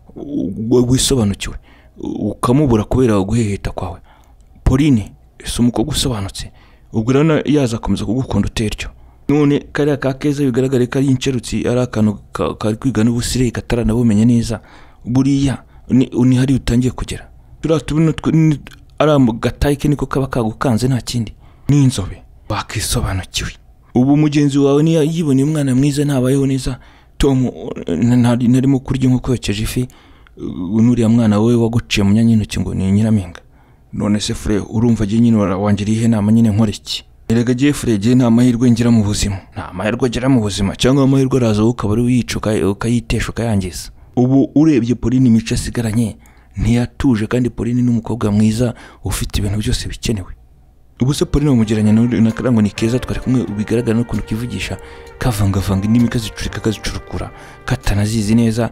wisobanukiwe ukamubura kubera guheheta kwawe Pauline ese umukobwa usobanutse ubwo rana yaza komeza kugukunda uteryo none kariya ka Keza bigaragare ko ari incerutsi ari akantu kari kwiga n'ubusire kataranabumenya neza buriya ni hari utangiye kugera turatubino aramu gatayike niko kaba kagukanze nta kindi ni inzobe bakisobanukiwe ubu mugenzi wawe ni yibone umwana mwiza ntabayeho neza Tom narimo kurya inkoko yokeje ifi unuriya mwana we waguciye mu nyanyintoki ngo ni Nyirampinga none se frere urumva giye nyine wangiriye he nama nyine nkoreki erega giye frere giye nta mahirwe ngira mu buzima nta mahirwe ngira mu buzima cyangwa amahirwe araza ukaba ari wicuka ukayitesha ukayangiza ubu urebye Pauline imico asigaranye ntiyatuje kandi Pauline n'umukobwa mwiza ufite ibintu byose bikenewe ubu se Pauline umugeranya na Karango ni Keza twari kumwe bigaragara no kuntu kivugisha kavanga vanga indimi kazicurika kazicurukura katanazizi neza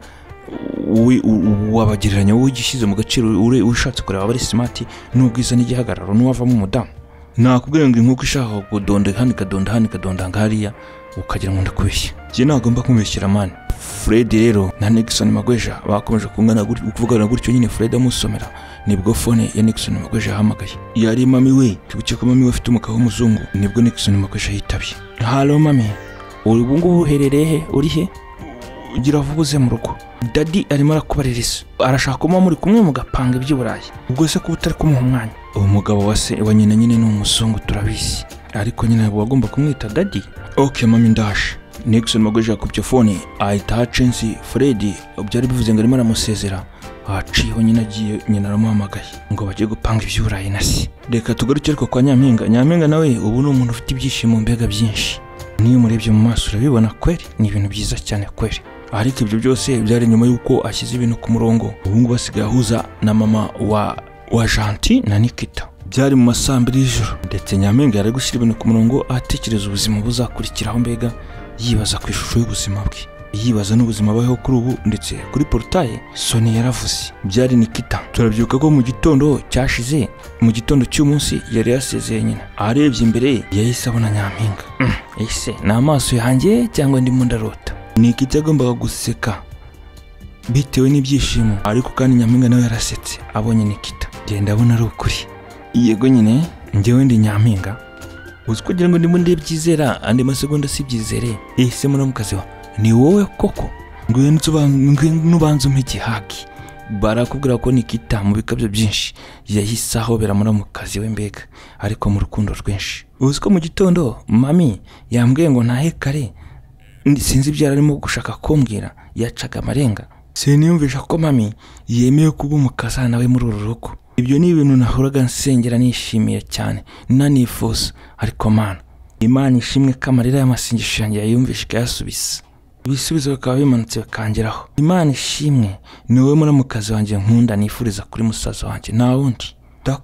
wabagereranya wowe gishize mu gaciro ure ushatse kureba abari smart n'ubwiza n'igihagararo n'uwavamo umudamu nakubwira ngo inkoko ishaka kudonda hano ikadonda hano ikadonda ngariya ukagira ngo ndakubeshya. Je nagomba kumubeshyira man. Fred rero na Nixon Magweja bakomeje kungana kuvugana gutyo nyine Fred amusomera nibwo phone ya Nixon Magweja yahamagaye. Yari mami we, tubuke ko mami we afite umugabo w'umuzungu, nibwo Nixon Magweja yitabye. Hello mami, uri bungu uherereye he? Uri he? Ugira vuguze mu rugo. Daddy arimo arakubaririza, arashaka ko muri kumwe mugapanga iby'uburayi. Ubwo se kubutari kumuha umwanya. Uwo mugabo wase wa nyina nyine ni umuzungu turabisi, ariko nyine wagomba kumwita Daddy. Okay mami ndaje. Nixon Magweja yakubye phone ahita hacensi Fred byari bivuze ngo arimo aramusezera. Haciyeho nyina agiye nyina aramuhamagaye ngo bagiye gupanga iby'uburayi nasi. Reka tugaruke ariko kwa Nyampinga. Nyampinga nawe ubu ni umuntu ufite ibyishimo mbega byinshi. Niyo murebye mu maso urabibona kweri ni ibintu byiza cyane kweri. Ariko ibyo byose byari nyuma yuko ashyize ibintu ku murongo. Ubu ngo basigaye ahuza na mama wa wa Janti na Nikita. Byari mu masambiri y'ijoro ndetse Nyampinga yari gushyira ibintu ku murongo atekereza ubuzima buzakurikiraho mbega yibaza ku ishusho y'ubuzima bwe, yibaza n'ubuzima baho kuri ubu ndetse kuri portail Sony yaravuze. Byari Nikita. Turabyuka ko mu gitondo cyashize, mu gitondo cy'umunsi yari yasezeye nyina. Arebye imbere yahise abona Nyampinga. Mm. Ese na amaso yanjye cyangwa ndimo ndarota? Nikita agombaga guseka bitewe n'ibyishimo, ariko kandi Nyampinga nawe yarasetse abonye Nikita. Genda abona ari ukuri. Yego nyine njyewe ndi Nyampinga. Uzi kugira ngo ndimo ndebyizera andi masegonda sibyizere. Ese muri mukazi wa ni wowe koko? Ngwino nubanza umpe haki. Barakubwira ko Nikita mu bikabyo byinshi yahise ahobera muri mukazi we mbega ariko mu rukundo rwinshi. Uzi ko mu gitondo mami yambwiye ngo ntahe kare, sinzi ibyo arimo gushaka kumbwira, yacaga amarenga. Siniyumvisha ko mami yemeye kuba umukazana we muri uru rugo. Ibyo ni ibintu nahoraga nsengera nishimiye cyane nanifuza, ariko mana Imana ishimwe kamarira y'amasengesho yanjye yayumvisha ikayasubiza. Ibisubizo bikaba bimanutse bakangeraho. Imana ishimwe ni wowe muramukazi wanjye nkunda nifuriza kuri musaza wanjye nta wundi.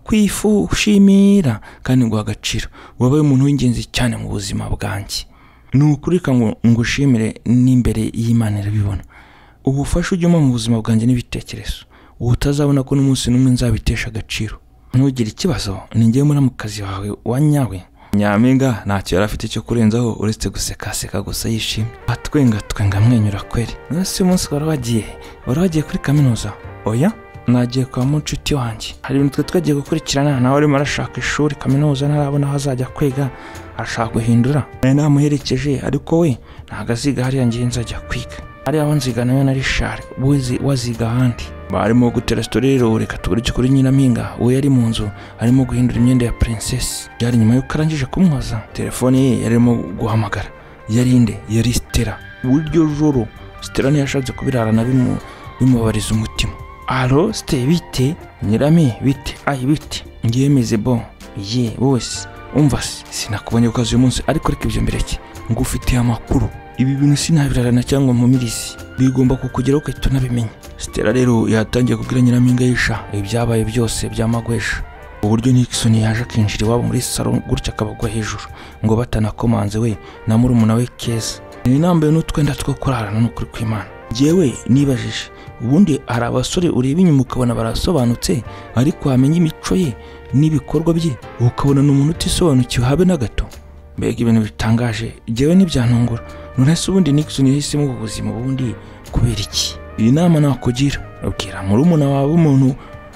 Ndakwifushimira kandi nguha agaciro, wabaye umuntu w'ingenzi cyane mu buzima bwanjye. Nukurika ngo ngushimire n'imbere y'Imana irabibona. Ubufasha ujyemo mu buzima bwanjye n'ibitekerezo, utazabona ko n'umunsi n'umwe nzabitesha agaciro. Ntugire ikibazo, ni njye muramukazi wawe wanyawe. Nyampinga ntacyo yari afite cyo kurenzaho uretse guseka seka gusa yishimye. Atwenga twenga mwenyura kweri. Nase umunsi wari wagiye, wari wagiye kuri kaminuza? Oya, nagiye kwa munshuti wanjye. Hari ibintu twe twagiye gukurikirana, nawe arimo arashaka ishuri kaminuza ntarabona aho azajya kwiga, arashaka guhindura. Nari namuherekeje ariko we ntago aziga hariya ngiye nzajya kwiga. Hariya aho nziga nawe na Richard buzi waziga ahandi. Barimo gutera storero. Reka tugaruke kuri Nyampinga. We yari mu nzu arimo guhindura imyenda ya princess. Yari nyuma yo karangije kumwoza, telefone ye yarimo guhamagara. Yari inde? Yari Stella. Buryo joro Stella ntiyashatse kubirarana bimu bimubariza umutima. Allo Stella bite? Nyirami bite? Ayi bite? Ngiye meze bon. Ye bose umva sinakubonye ukazi uyu munsi, ariko reka ibyo mbere ki ngufitiye amakuru. Ibi bintu sinabirarana cyangwa mpumirizi, bigomba kukugeraho ko tunabimenya. Stella rero yatangiye kubwira Nyampinga yisha ibyabaye byose byamagwesha. Uburyo Nixon yaje akinjira iwabo muri salon gutya akabagwa hejuru ngo batanakomanze we na murumuna we Keza. Ni nambaye n'utwenda two kurarana n'ukuri kw'Imana. Jewe nibajije ubundi hari abasore ureba inyuma ukabona barasobanutse, ariko amenya imico ye n'ibikorwa bye ukabona n'umuntu utisobanukiwe habe na gato. Mbega ibintu bitangaje, jewe n'ibyantungura. None se ubundi Nixon yahisemo ubuzima bundi kubera iki? Iyi nama nakugira ubwira murumuna wawe umuntu.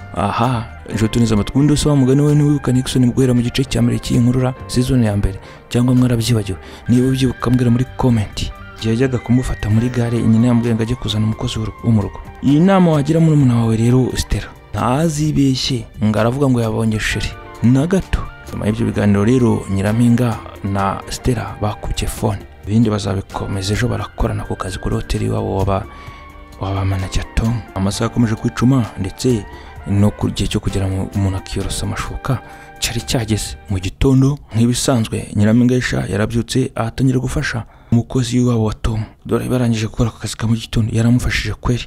Aha ejo tuniza amatwundo so mugani we niwibuka Nixon mugwera mu gice cya mbere cy'inkuru season ya mbere cyangwa mwarabyibagiwe. Niba ubyibuka mbwira muri comment. Yajyaga kumufata muri gare nyine yambwiye ngo ajye kuzana umukozi w'umurugo. Iyi nama wagira murumuna wawe rero Stella ntazibeshye ngaravuga ngo yabonye sheri na gato. Nyuma y'ibyo biganiro rero Nyampinga na Stella bakubye phone. Ibindi bazabikomeza ejo barakorana ku kazi kuri hoteli wabo waba waba manager Tom. Amasaha akomeje kwicuma ndetse no ku gihe cyo kugera mu umuntu akiyorosa amashuka cyari cyageze. Mu gitondo nk'ibisanzwe Nyampinga yisha yarabyutse ahatangira gufasha umukozi wabo wa Tom. Dore barangije gukora akazi ka mu gitondo yaramufashije kweri.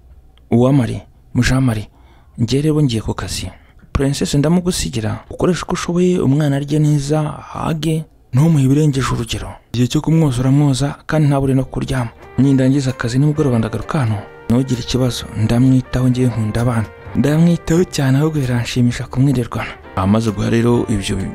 Uwamari Mujamari ngiye rero ngiye ku kazi. Princess ndamugusigira ukoresha uko ushoboye umwana arye neza hage ntumuhe ibirengeje urugero. Igihe cyo kumwozora mwoza kandi ntabure no kuryama. Nindangiza akazi nimugoroba ndagaruka hano ntugire ikibazo ndamwitaho ngiye nkunda abana. Ndamwitaho cyane ahubwo biranshimisha kumwirirwana. Amaze guha rero ibyo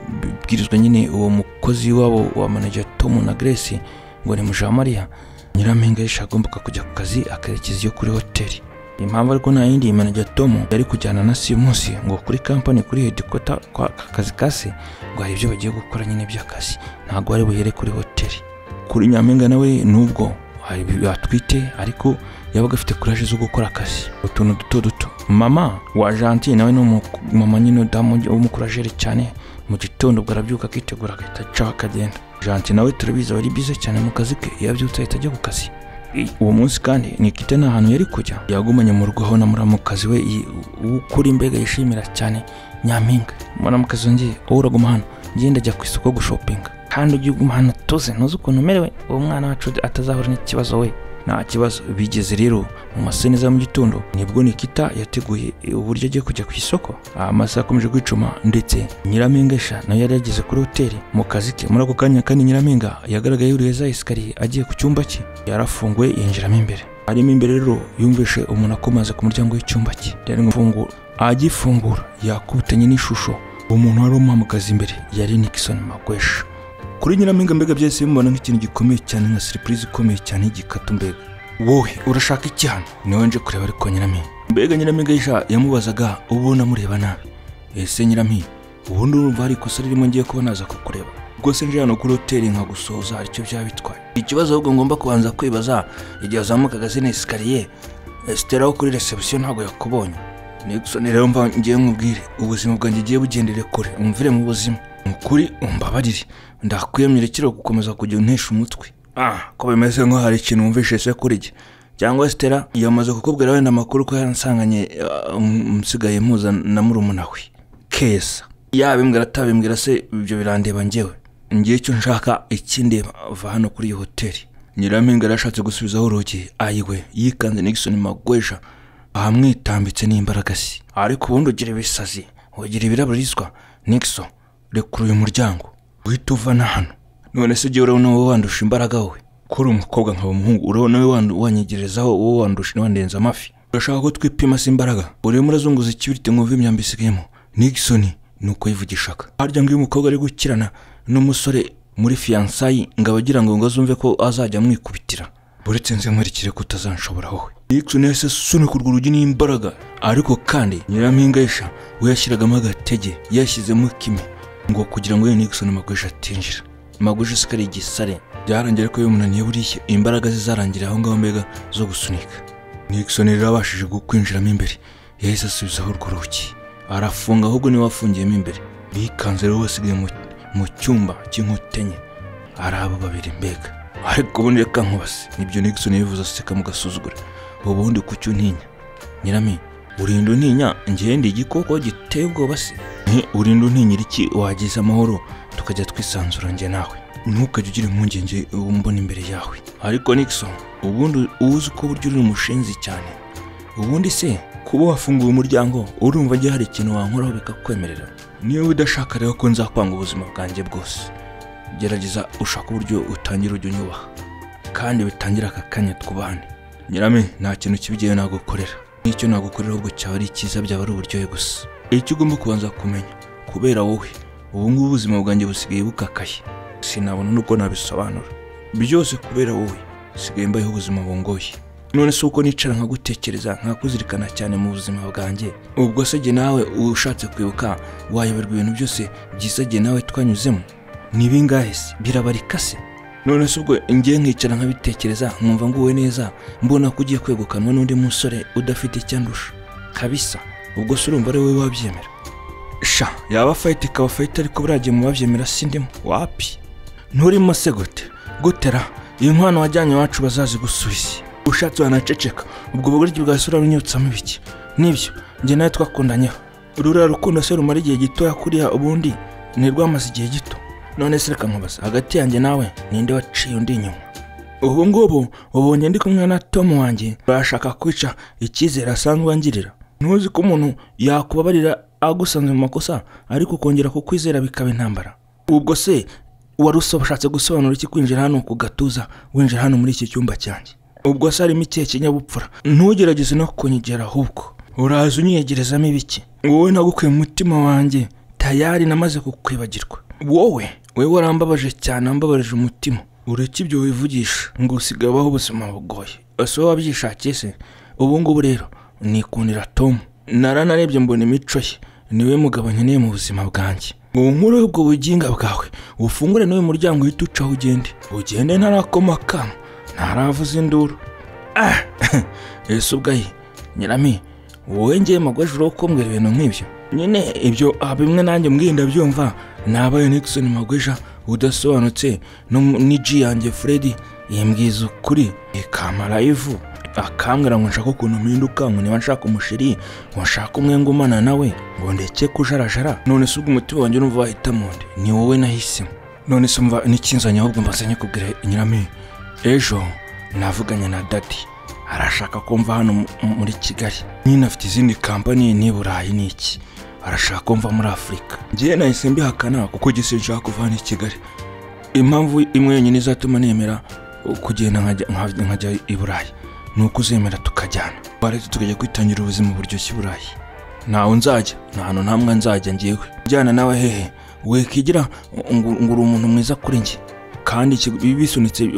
abibwirizwa nyine uwo mukozi wabo wa manager Tom na Grace ngo ni Mujamariya, Nyirampinga yashagombaga kujya ku kazi akerekeza iyo kuri hoteli. Impamvu ariko nta yindi manager Tom yari kujyana na Simusi ngo kuri company kuri headquarter kwa kazi kase ngo hari ibyo bagiye gukora nyine by'akazi, ntago ari buhere kuri hoteli. Kuri Nyampinga nawe nubwo hari batwite ariko yabaga afite courage zo gukora akazi utuntu duto duto. Mama wa Gentil nawe no mama nyine damu w'umukurajeri cyane, mu gitondo bwarabyuka akitegura agahita aca akagenda. Gentil nawe turabiza bari bize cyane mu kazi ke, yabyutse ahita ajya ku kazi. Uwo munsi kandi Nikita nta hantu yari kujya, yagumanye mu rugo aho na muramukazi we ukuri mbega yishimira cyane Nyampinga. Muramukazi ngiye uraguma hano, ngiye ndajya ku isoko gushopinga kandi ugiye guma hano tuze ntuzi ukuntu merewe, uwo mwana wacu atazahura n'ikibazo we. Nta kibazo. Bigeze rero mu masene za mu gitondo nibwo Nikita yateguye uburyo agiye kujya ku isoko. Amasaha akomeje kwicuma ndetse Nyirampinga nayo yari yageze kuri hoteli mu kazi ke. Muri ako kanya kandi Nyirampinga yagaragaye yuriye za esikariye agiye ku cyumba cye, yarafunguye yinjiramo imbere. Arimo imbere rero yumvishe umuntu akomaze ku muryango w'icyumba cye, yari gufungura. Agifungura yakubitanye n'ishusho umuntu wari umuhamagaza imbere, yari Nixon Magwesha. Kuri Nyirampinga mbega byose bimubona nk'ikintu gikomeye cyane, nka surprise ikomeye cyane igikatu. Mbega wowe urashaka iki hano? Niwe nje kureba ariko Nyirampinga. Mbega Nyirampinga yamubazaga ubona mureba nabi. Ese Nyirampinga ubundi urumva hari ikosa ririmo ngiye kuba naza kukureba? Rwose nje hano kuri hoteli nka gusoza aricyo byaba bitwaye. Ikibazo ahubwo ngomba kubanza kwibaza, igihe azamukaga zine esikariye Stella wo kuri reception ntago yakubonye. Nixon rero mva ngiye nkubwire ubuzima bwanjye giye bugendere kure, umvire mu buzima ukuri umbabarire, ndakwiyemye rekero gukomeza kujya untesha umutwe. Ah ko bimeze nko hari ikintu wumvishe se kuri jye, cyangwa Stella yamaze kukubwira wenda amakuru ko yansanganye umsigaye mpuza na murumuna we Keza. Yabimbwira atabimbwira se ibyo birandeba njyewe, ngiye cyo nshaka ikindi va hano kuri iyo hoteli. Nyirampinga yarashatse gusubizaho urugi, ayiwe yikanze Nixon Magwesha ahamwitambitse n'imbaraga si. Ariko ubundi ugira ibisazi, ugira ibiraburizwa. Nixon rekura uyu muryango uhita uvana hano. None se gihe urabona wowe wandusha imbaraga wowe, kuri umukobwa nkaba umuhungu urabona wowe wanyegerezaho wowe wandusha wandenza amafi. Urashaka ko twipima se imbaraga? Urimo urazunguza ikibirite ngo uve imyambi isigayemo. Nixon nuko yivugishaka. Harya ngo uyu mukobwa ari gukirana n'umusore muri fiançailles ngo abagira ngo ngo azumve ko azajya mwikubitira. Buretse nze nkurikire kutazanshobora wowe. Nixon yase sune kurwa urugi n'imbaraga, ariko kandi Nyirampinga we yashyiragamo agatege, yashyizemo kime ngo kugira ngo Nixon Magwesha atinjira. Magwesha sikari igisare, byarangira ko yumunaniye buriye imbaraga zizarangira aho ngaho mbega zo gusunika. Nixon rero abashije gukwinjiramo imbere, yahise asubizaho urwo rugi arafunga, ahubwo ni wafungiyemo imbere. Bikanze rero basigaye mu cyumba cy'inkotenye ari abo babiri. Mbega ariko ubundi reka nkubase nibyo Nixon yivuza aseka mu gasuzugura. Ubundi kucyo ntinya Nyirampinga, urinda untinya ngiye ndi igikoko giteye ubwoba se? Urinda untinyira iki? Wagize amahoro tukajya twisanzura nge nawe, ntukajye ugira impungenge umbona imbere yawe. Ariko Nixon ubundi uzi ko buryo uri umushenzi cyane. Ubundi se kuba wafunguye umuryango urumva ngiye hari ikintu wankoraho bikakwemerera? Niyo udashaka rero ko nzakwanga ubuzima bwanjye bwose, gerageza ushaka uburyo utangira ujya unyubaha kandi bitangira aka kanya twubane. Nyirampinga nta kintu kibigiye nagukorera, n'icyo nagukorera ubwo cyaba ari cyiza, byaba ari uburyohe gusa. Icyo ugomba kubanza kumenya, kubera wowe ubu ngubu ubuzima bwanjye busigaye bukakaye, sinabona nuko nabisobanura. Byose kubera wowe sigaye mbayeho ubuzima bungoye. None se uko nicara nkagutekereza nkakuzirikana cyane mu buzima bwanjye, ubwo se jye nawe ushatse kwibuka wayoberwa ibintu byose byiza jye nawe twanyuzemo? Ni bingahe se birabarika se? None se ubwo ngiye nkicara nkabitekereza nkumva nguwe neza, mbona ko ugiye kwegukanwa n'undi musore udafite icyandusha kabisa, ubwo se urumva ari wowe wabyemera? Sha yaba fight ikaba fight, ariko buragiye mu bavyemera sindimo. Wapi nturimo se gute gutera iyi nkwano wajyanye wacu bazazi gusubiza. Ushatse wanaceceka ubwo bugoryi bwasura runyutsamo ibiki? Nibyo nge nawe twakundanyeho. Urura rukundo se rumara igihe gito yakuriya, ubundi ni rwamaze igihe gito. None se reka nkubaza, hagati yanjye nawe ninde waciye undi inyuma? Ubu ngubu ubonye ndi kumwe na Tom wanjye, barashaka kwica icyizere asanzwe angirira. Ntuzi ko umuntu yakubabarira agusanze mu makosa ariko kongera kukwizera bikaba intambara? Ubwo se warusobashatse gusobanura iki kwinjira hano ku gatuza winjira hano muri iki cyumba cyanjye? Ubwo se harimo ikihe kinyabupfura? Ntugerageze no kunyegera, ahubwo uraza unyegerezamo ibiki? Wowe nagukuye mu mutima wanjye tayari namaze kukwibagirwa. wowe wewe warambabaje cyane, ambabaje umutima. Ureke ibyo wivugisha ngo usigabaho ubuzima bugoye. Ese wabyishakiye se? Ubu ngubu rero nikundira Tom. Naranarebye mbona imico ye, niwe mugabo nkeneye mu buzima bwanjye. Ngo nkure ubwo buginga bwawe, ufungure n'uyu muryango uhita ucaho ugende. Ugende ntarakoma kama, ntaravuza induru. Ah, ese ubwayi Nyirami, wowe ngiye Magwejuru ko mbwira ibintu nk'ibyo. Nyine ibyo bimwe nanjye mbwiye ndabyumva. Nabaye Nixon Magweja udasobanutse no ni G yanjye Freddy yembwiza ukuri ikamara ivu akambwira ngo nshaka ukuntu mpinduka, ngo niba nshaka umushiri, ngo nshaka umwe ngumana nawe, ngo ndeke kujarajara. None se ubwo umutima wanjye numva wahita monde, ni wowe nahisemo. None se umva n'ikinzanya ahubwo mbazanye kubwira Nyirami, ejo navuganye na Daddy arashaka ko mva hano muri Kigali. Nyine afite izindi company ni Burayi niki, arashaka ko mva muri Afrika. Ngiye nahise mbihakana kuko gise nshaka kuva hano i Kigali. Impamvu imwe yonyine izatuma nemera kugenda nkajya nkajya i Burayi nuko uzemera tukajyana, baretse tukajya kwitangira ubuzima buryo ki Burayi. Naho nzajya, nahano ntamwe nzajya ngiyewe. Njyana nawe hehe, we kigira nguru umuntu mwiza kuri nge, kandi bisunitse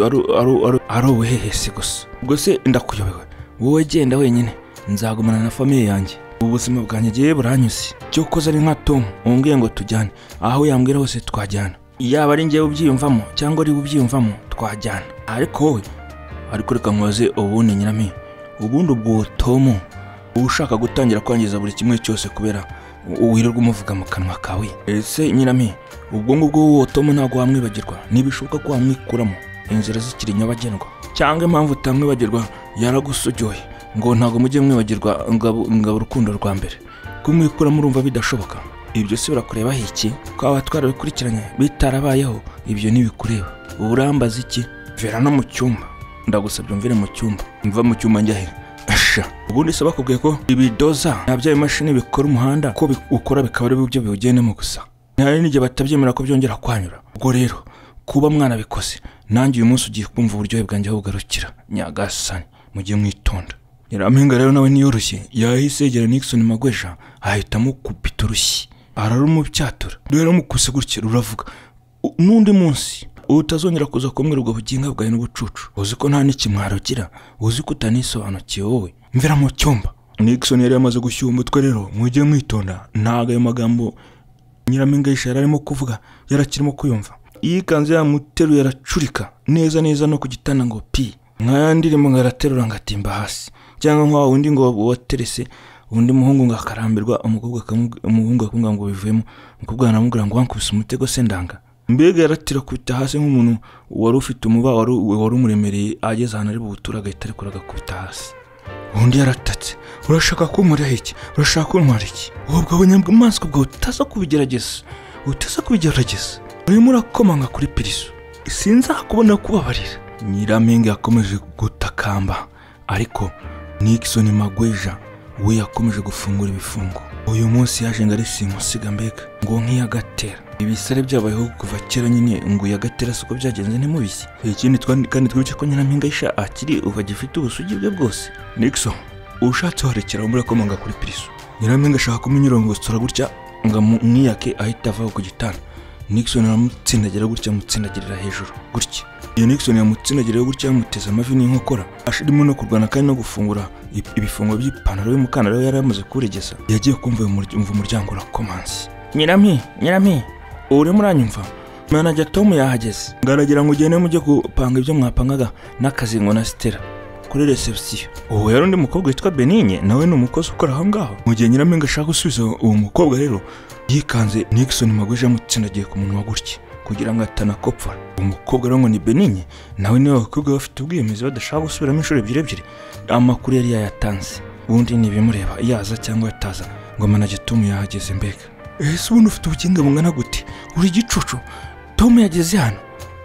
ari wowe hehe se gusa. Ubwo se ndakuyobewe, wowe genda wenyine, nzagumana na famille yanjye. Ubuzima bwanjye giye buranyuze. Cyo koza ari nka Tom umbwiye ngo tujyane, aho yambwira hose twajyana. Yaba ari ngiye ubyiyumvamo cyangwa ari ubyiyumvamo twajyana. Ariko wowe ariko reka nkoze ubundi Nyirami, ubundi ubwo Tom ushaka gutangira kwangiza buri kimwe cyose kubera uwirirwa umuvuga mu kanwa kawe. Ese Nyirami, ubwo ngubwo wowe Tom ntago wamwibagirwa, nibishoboka ko wamwikuramo inzira zikiri nyabagendwa, cyangwa impamvu utamwibagirwa yaragusujyoye ngo ntago mujye mwibagirwa ngabo urukundo rwa mbere, kumwikuramo urumva bidashoboka. Ibyo se birakureba iki ko abatwara bikurikiranye bitarabayeho? Ibyo nibikureba. Uburambaza iki? Vera no mu cyumba, ndagusabye mvire mu cyumba. Mva mu cyumba njya he? Asha, ubundi se bakubwiye ko ibidoza nabyo imashini bikora umuhanda ko ukora bikaba ari byo biwugendemo gusa, ntari n'igihe batabyemera ko byongera kwanyura. Ubwo rero kuba mwana bikoze, nanjye uyu munsi ugiye kumva uburyohe bwanjye aho bugarukira. Nyagasani mugiye mwitonda. Nyirampinga rero nawe niyoroshye yahise yegera Nixon Magweja ahitamo kupita urushyi ararumubyatura. Rero mukuse gutya ruravuga, n'undi munsi utazongera kuza kumwira ubwo buginga bwawe n'ubucucu. Uzi ko nta n'ikimwarogira, uzi ko utanisobanukiye wowe. Mvira mu cyumba. Nixon yari yamaze gushyuha umutwe. Rero mujye mwitonda, ntago ayo magambo Nyirampinga yishara arimo kuvuga yarakirimo kuyumva. Yikanze yamuteruye aracurika neza neza no kugitana ngo pi, nkandirimo ngaraterura ngatimba hasi, cyangwa nka wundi ngo waterese undi muhungu ngakarambirwa umukobwa umuhungu akunga ngo bivemo, umukobwa aramubwira ngo wankubise umutego se ndanga. Mbega yaratira kubita hasi nk'umuntu wari ufite umuba wari wari umuremereye, ageze ahantu ari butura agahita ari kuraga kubita hasi. Undi yaratatse, urashaka kumura iki? Urashaka kuntwara iki? Ubwo bunyamaswa bwo utaza kubigerageza, utaza kubigerageza urimo urakomanga kuri Piriso, sinza kubona kubabarira. Nyirampinga yakomeje gutakamba, ariko Nixon Magweja we yakomeje gufungura ibifungo. Uyu munsi yaje ngari simusiga mbega ngo nk'iyagatera. Ibisare byabayeho kuva kera nyine ngo yagatera suko byagenze ntimubisi. Ikindi kandi twibuke ko Nyirampinga Aisha akiri uva gifite ubusugi bwe bwose. Nixon ushatse warekera muri akomanga kuri Piriso. Nyirampinga ashaka kuminyurongo sura gutya ngo mwiyake ahita ava ku gitanda. Nixon aramutsindagira gutya mutsindagirira hejuru gutya. Iyo Nixon yamutsindagira gutya yamuteza amavi n'inkokora, ashirimo no kurwana kandi no gufungura ibifungo by'ipantaro y'umukandara yari yamaze kuregeza. Yagiye kumva umuryango urakomanze. Nyirampi, Nyirampi, uri muranyumva? Manager Tom yahageze. Ngaragira ngo ugende mujye gupanga ibyo mwapangaga n'akazi ngo na Stella kuri reception. Uwo yari undi mukobwa witwa Benigne, nawe ni umukozi ukora aho ngaho. Mu gihe Nyirampinga ashaka gusubiza uwo mukobwa rero yikanze Nixon Magweja amutsindagiye ku munwa gutya kugira ngo atanakopfora. Umukobwa rero ngo ni Benigne, nawe niwe bakobwa bafite ubwiyemezi badashaka gusubiramo inshuro ebyiri ebyiri. Amakuru yari yayatanze, ubundi nibimureba yaza cyangwa yataza ngo Manager Tom yahageze mbega. Ese ubundi ufite ubuginga bungana gute? Uri gicucu. Tom yageze hano,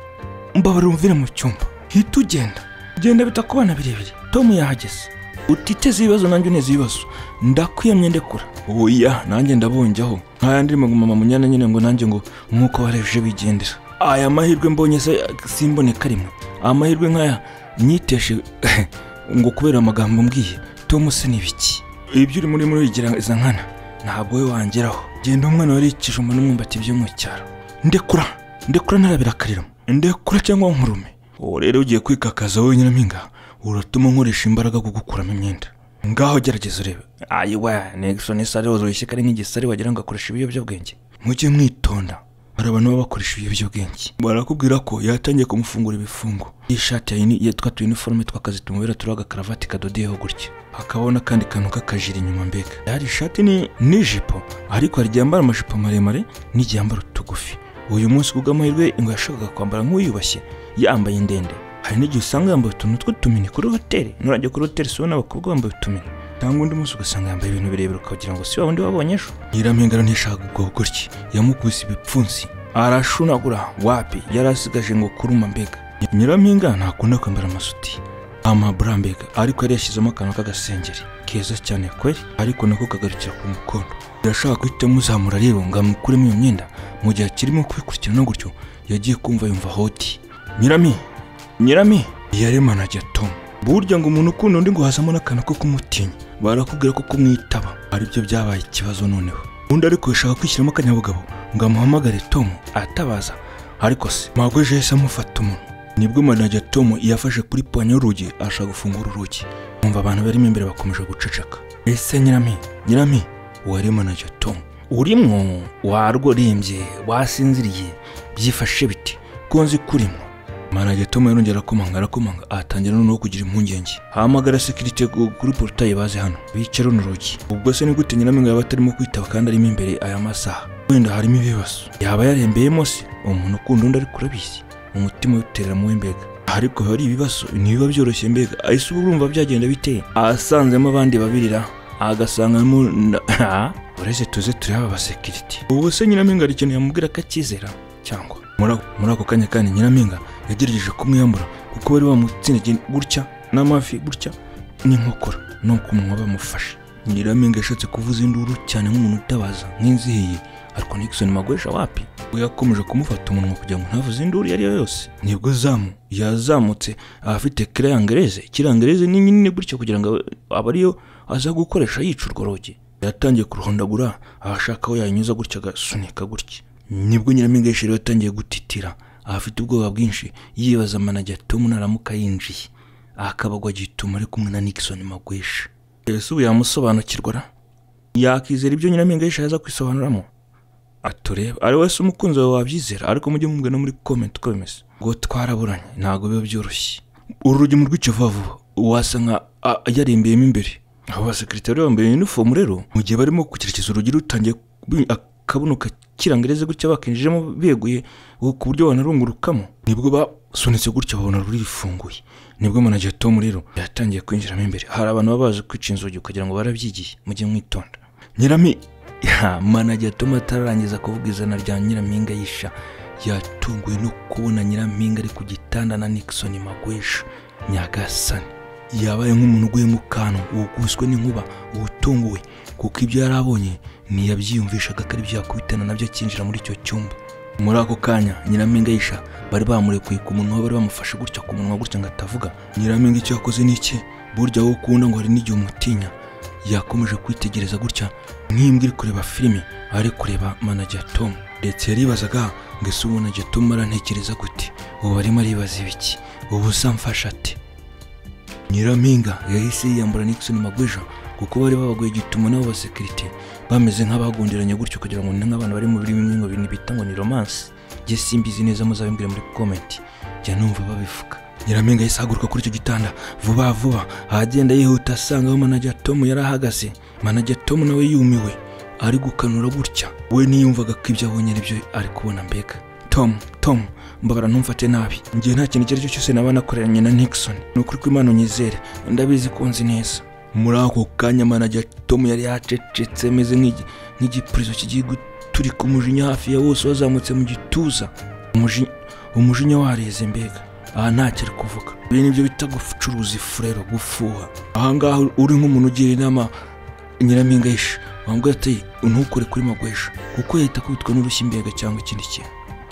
mbabara umvire mu cyumba, hita ugenda genda bitakubana birebire. Tom yahageze, utiteze ibibazo nanjye uneze ibibazo, ndakwiyamye ndekura. Oya nanjye ndabonjaho nkayandi mu mama munyana nyine ngo nanjye ngo nkuko bareje bigendera. Aya mahirwe mbonye se simboneka rimwe. Amahirwe nkaya nyiteshe ngo kubera amagambo mbwiye. Tom se nibiki ibyo uri muri muri bigira iza nkana? Ntabwo we wangeraho. Genda umwana wari ikijumba n'umwumbati byo mu cyaro. ndekura ndekura narabirakarira ndekura cyangwa nkurume uwo rero ugiye kwikakaza wowe Nyirampinga uratuma nkoresha imbaraga kugukuramo imyenda ngaho gerageza urebe ayiwa Nixon isare uzwishyika ari nk'igisare wagira ngo akoresha ibiyobyabwenge mujye mwitonda hari abantu baba bakoresha ibiyobyabwenge barakubwira ko yatangiye kumufungura ibifungo ishati yini yitwa tu uniforme twakazi tumubera turaga karavati kadodeyeho gutya akabona kandi kantu kakajira inyuma mbega yari ishati ni nijipo ariko ari ryambara amajipo maremare n'igiyambaro tugufi uyu munsi kugamahirwe ngo yashakaga kwambara nk'uyubashye yambaye ndende hari n'igihe usanga yambaye utuntu tw'utumini kuri hoteli nurajya kuri hoteli sibona abakobwa bambaye utumini cyangwa undi munsi ugasanga yambaye ibintu birebire ukagira ngo si wawundi wabonye ejo Nyirampinga ntishaka ubwo gutya yamukubise ibipfunsi arashunagura wapi yarasigaje ngo kuruma mbega Nyirampinga ntakunda kwambara amasuti amabra mbega ariko yari yashyizemo akantu k'agasengeri keza cyane kweri ariko nako kagarukira ku mukondo yashaka guhita muzamura rero ngo amukuremo iyo myenda mu gihe kirimo kwikurikirana gutyo yagiye kumva yumva hoti Nyirami Nyirami yari manager Tom burya ngo umuntu ukunda undi ngo hazamo n'akantu ko kumutinya barakubwira ko kumwitaba aribyo byabaye ikibazo noneho undi ariko yashaka kwishyiramo akanyabugabo ngo amuhamagare Tom atabaza ariko se magweje yahise amufata umuntu nibwo manager Tom yafashe kuri panya y'urugi ashaka gufungura urugi umva abantu barimo imbere bakomeje guceceka ese Nyirami Nyirami wari manager Tom urimwo warworimbye wasinziriye byifashe biti konzi kurimo manager Tom yarongera komanga arakomanga atangira no kugira impungenge hamagara security kuri portail baze hano bicero n'urugi ubwo se ni gute Nyirampinga yabatarimo kwitaba kandi arimo imbere aya masaha wenda harimo ibibazo yaba yarembeyemo se umuntu ukunda undi ari kurabisi umutima uterera mu mbega ariko hari ibibazo nibiba byoroshye mbega ahise urumva byagenda biteye asanzemo abandi babirira agasangamo ureze tuze tureba aba security ubu se Nyirampinga ari kintu yamubwira ko akizera cyangwa muri ako kanya kandi Nyirampinga yagerageje kumwiyambura kuko bari bamutsindiye gutya n'amafi gutya n'inkokora no kumunwa bamufashe Nyirampinga yashatse kuvuza induru cyane nk'umuntu utabaza nk'inzihiye ariko Nixon magwesha wapi yakomeje kumufata umunwa kugira ngo ntavuze induru yari yose nibwo zamu yazamutse afite kirangereze kirangereze ni nyine gutya kugira ngo abariyo aza gukoresha yicurwa roge yatangiye kuruhondagura abashaka aho yanyuza gutya gasunika gutya nibwo Nyirampinga yishiriye yatangiye gutitira afite ubwoba bwinshi yibaza manager Tom naramuka yinjiye akabagwa gituma ari kumwe na Nixon magwesha ese ubu yamusobanukirwa ra yakizera ibyo Nyirampinga yishaza kwisobanuramo atureba ari wese umukunzi wawe wabyizera ariko mujye mumbwe no muri comment uko bimeze ngo twaraburanye ntago biba byoroshye urugi mu rw'ico vuba wasa nka yarembeyemo imbere aho basekretari bambaye uniform rero mu gihe barimo kukirekeza urugi rutangiye akabunuka kirangereze gutya bakinjijemo beguye ku buryo banarungurukamo nibwo basunitse gutya babona ruri rifunguye nibwo manager Tom rero yatangiye kwinjiramo imbere hari abantu babaje kwica inzugi kugira ngo barabyigiye mujye mwitonda Nyirami ya manager Tom atararangiza kuvuga izana rya Nyirampinga yisha yatunguwe no kubona Nyirampinga ari ku gitanda na Nixon magwesha nyagasani yabaye nk'umuntu uguye mu kantu uguswe n'inkuba utunguwe kuko ibyo yarabonye niyabyiyumvishaga ko ari byakubitana nabyo kinjira muri icyo cyumba muri ako kanya Nyirampinga yisha bari bamurekuye ku munwa bari bamufashe gutya ku munwa gutya ngo atavuga Nyirampinga icyo yakoze n'iki burya wo kubona ngo hari n'igihe umutinya yakomeje kwitegereza gutya nk'imbwa iri kureba filime ari kureba manager Tom ndetse yaribazaga ngo ese manager Tom arantekereza gute ubu arimo aribaza ibiki ubu samfasha ati Nyirampinga yahise yiyambura Nixon magwesha kuko bari babagoye gituma nabo basekirite bameze nk'abagundiranye gutyo kugira ngo n'abana bari mu birimo ngo bintu bita ngo ni romance je simbizi neza muzabimbire muri comment jya numva babivuga Nyirampinga yisaguruka kuri icyo gitanda vuba vuba agenda yihuta asanga aho manager Tom yarahagaze manager Tom nawe yumiwe ari gukanura gutya we niyumvaga ko ibyo abonye ari byo ari kubona mbega Tom Tom mbabara ntumfate nabi ngiye nta kintu cyari cyo cyose nabana koreranye na Nixon nukuri ko Imana nyizere ndabizi kunzi neza muri ako kanya manager Tom yari yacecetse meze nk'igi nk'igiprizo kigiye turi ku mujinya hafi ya wose wazamutse mu gituza umujinya umujinya wareze mbega aha ntacyo ari kuvuga ibi nibyo bita gucuruza ifu rero gufuha aha ngaha uri nk'umuntu ugira inama Nyirampinga yisha wambwira ati ntukore kuri magwesha kuko yita kubitwa n'urushyi mbega cyangwa ikindi kintu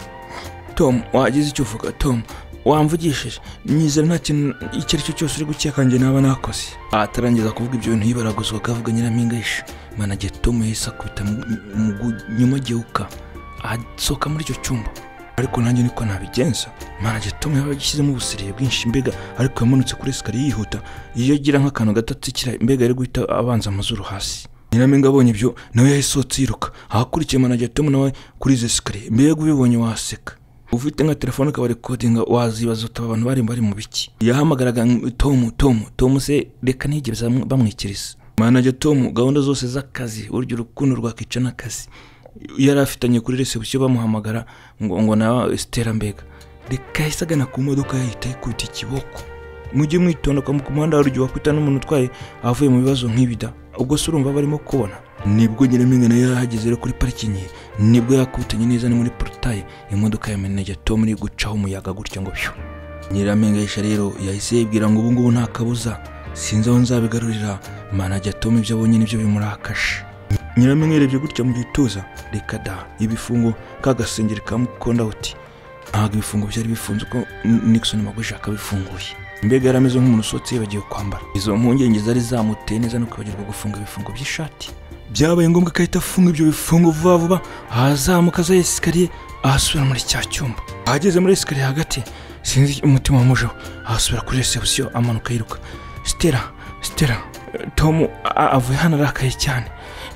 Tom wagize icyo uvuga Tom wamvugishije nyizera nta kintu icyo ari cyo cyose uri gukeka nje naba nakoze atarangiza kuvuga ibyo bintu yibaraguzwa akavuga Nyirampinga yisha manager Tom yahise akubita nyuma geuka asohoka muri icyo cyumba. Ariko nanjye niko nabigenza. Manager Tom yabagishyizemo ubusiriye bwinshi mbega, ariko yamanutse kuri escalier yihuta iyo gira nk'akantu gatatsikira mbega ari guhita abanza amazuru hasi. Nyirampinga abonye ibyo nawe yahisotse yiruka ahakurikiye Manager Tom nawe kuri izo escalier. Mbega ubibonye waseka. Ufite nka telefone akaba recording wazibaza utaba abantu bari bari mu biki. Yahamagaraga Tom Tom Tom se reka ntigeze bamwikiriza. Manager Tom gahunda zose z'akazi uryo rukundo rwakica n'akazi yari afitanye kuri reception bamuhamagara ngo ngo na Stella mbega reka isagana ku modoka yahita ikubita ikiboko. Mujye mwitonda kwa mukomanda uryo wakwita n'umuntu utwaye avuye mu bibazo nk'ibida. Ubwo se urumva barimo kubona. Nibwo Nyirampinga nayo yahageze kuri parking nibwo yakubitanye neza ni muri portail imodoka ya Manager Tom iri gucaho umuyaga gutya ngo byo. Nyirampinga yisha rero yahise yibwira ngo ubu ngubu nta kabuza sinzi aho nzabigarurira Manager Tom ibyo abonye nibyo bimurakaje. Nyirampinga yarebye gutya mu gituza reka da ibifungo kagasengeri kamukonda uti ntago ibifungo byari bifunze uko Nixon maguje akabifunguye. Mbega yarameze nk'umuntu usotse bagiye kwambara. Izo mpungenge zari zamuteye neza no kwibagirwa gufunga ibifungo by'ishati. Byabaye ngombwa kahita afunga ibyo bifungo vuba vuba azamuka za escalier ahasubira muri cya cyumba. Ageze muri escalier hagati sinzi umutima wamujeho ahasubira kuri reception amanuka yiruka. Stella Stella Tom avuye hano arakaye cyane.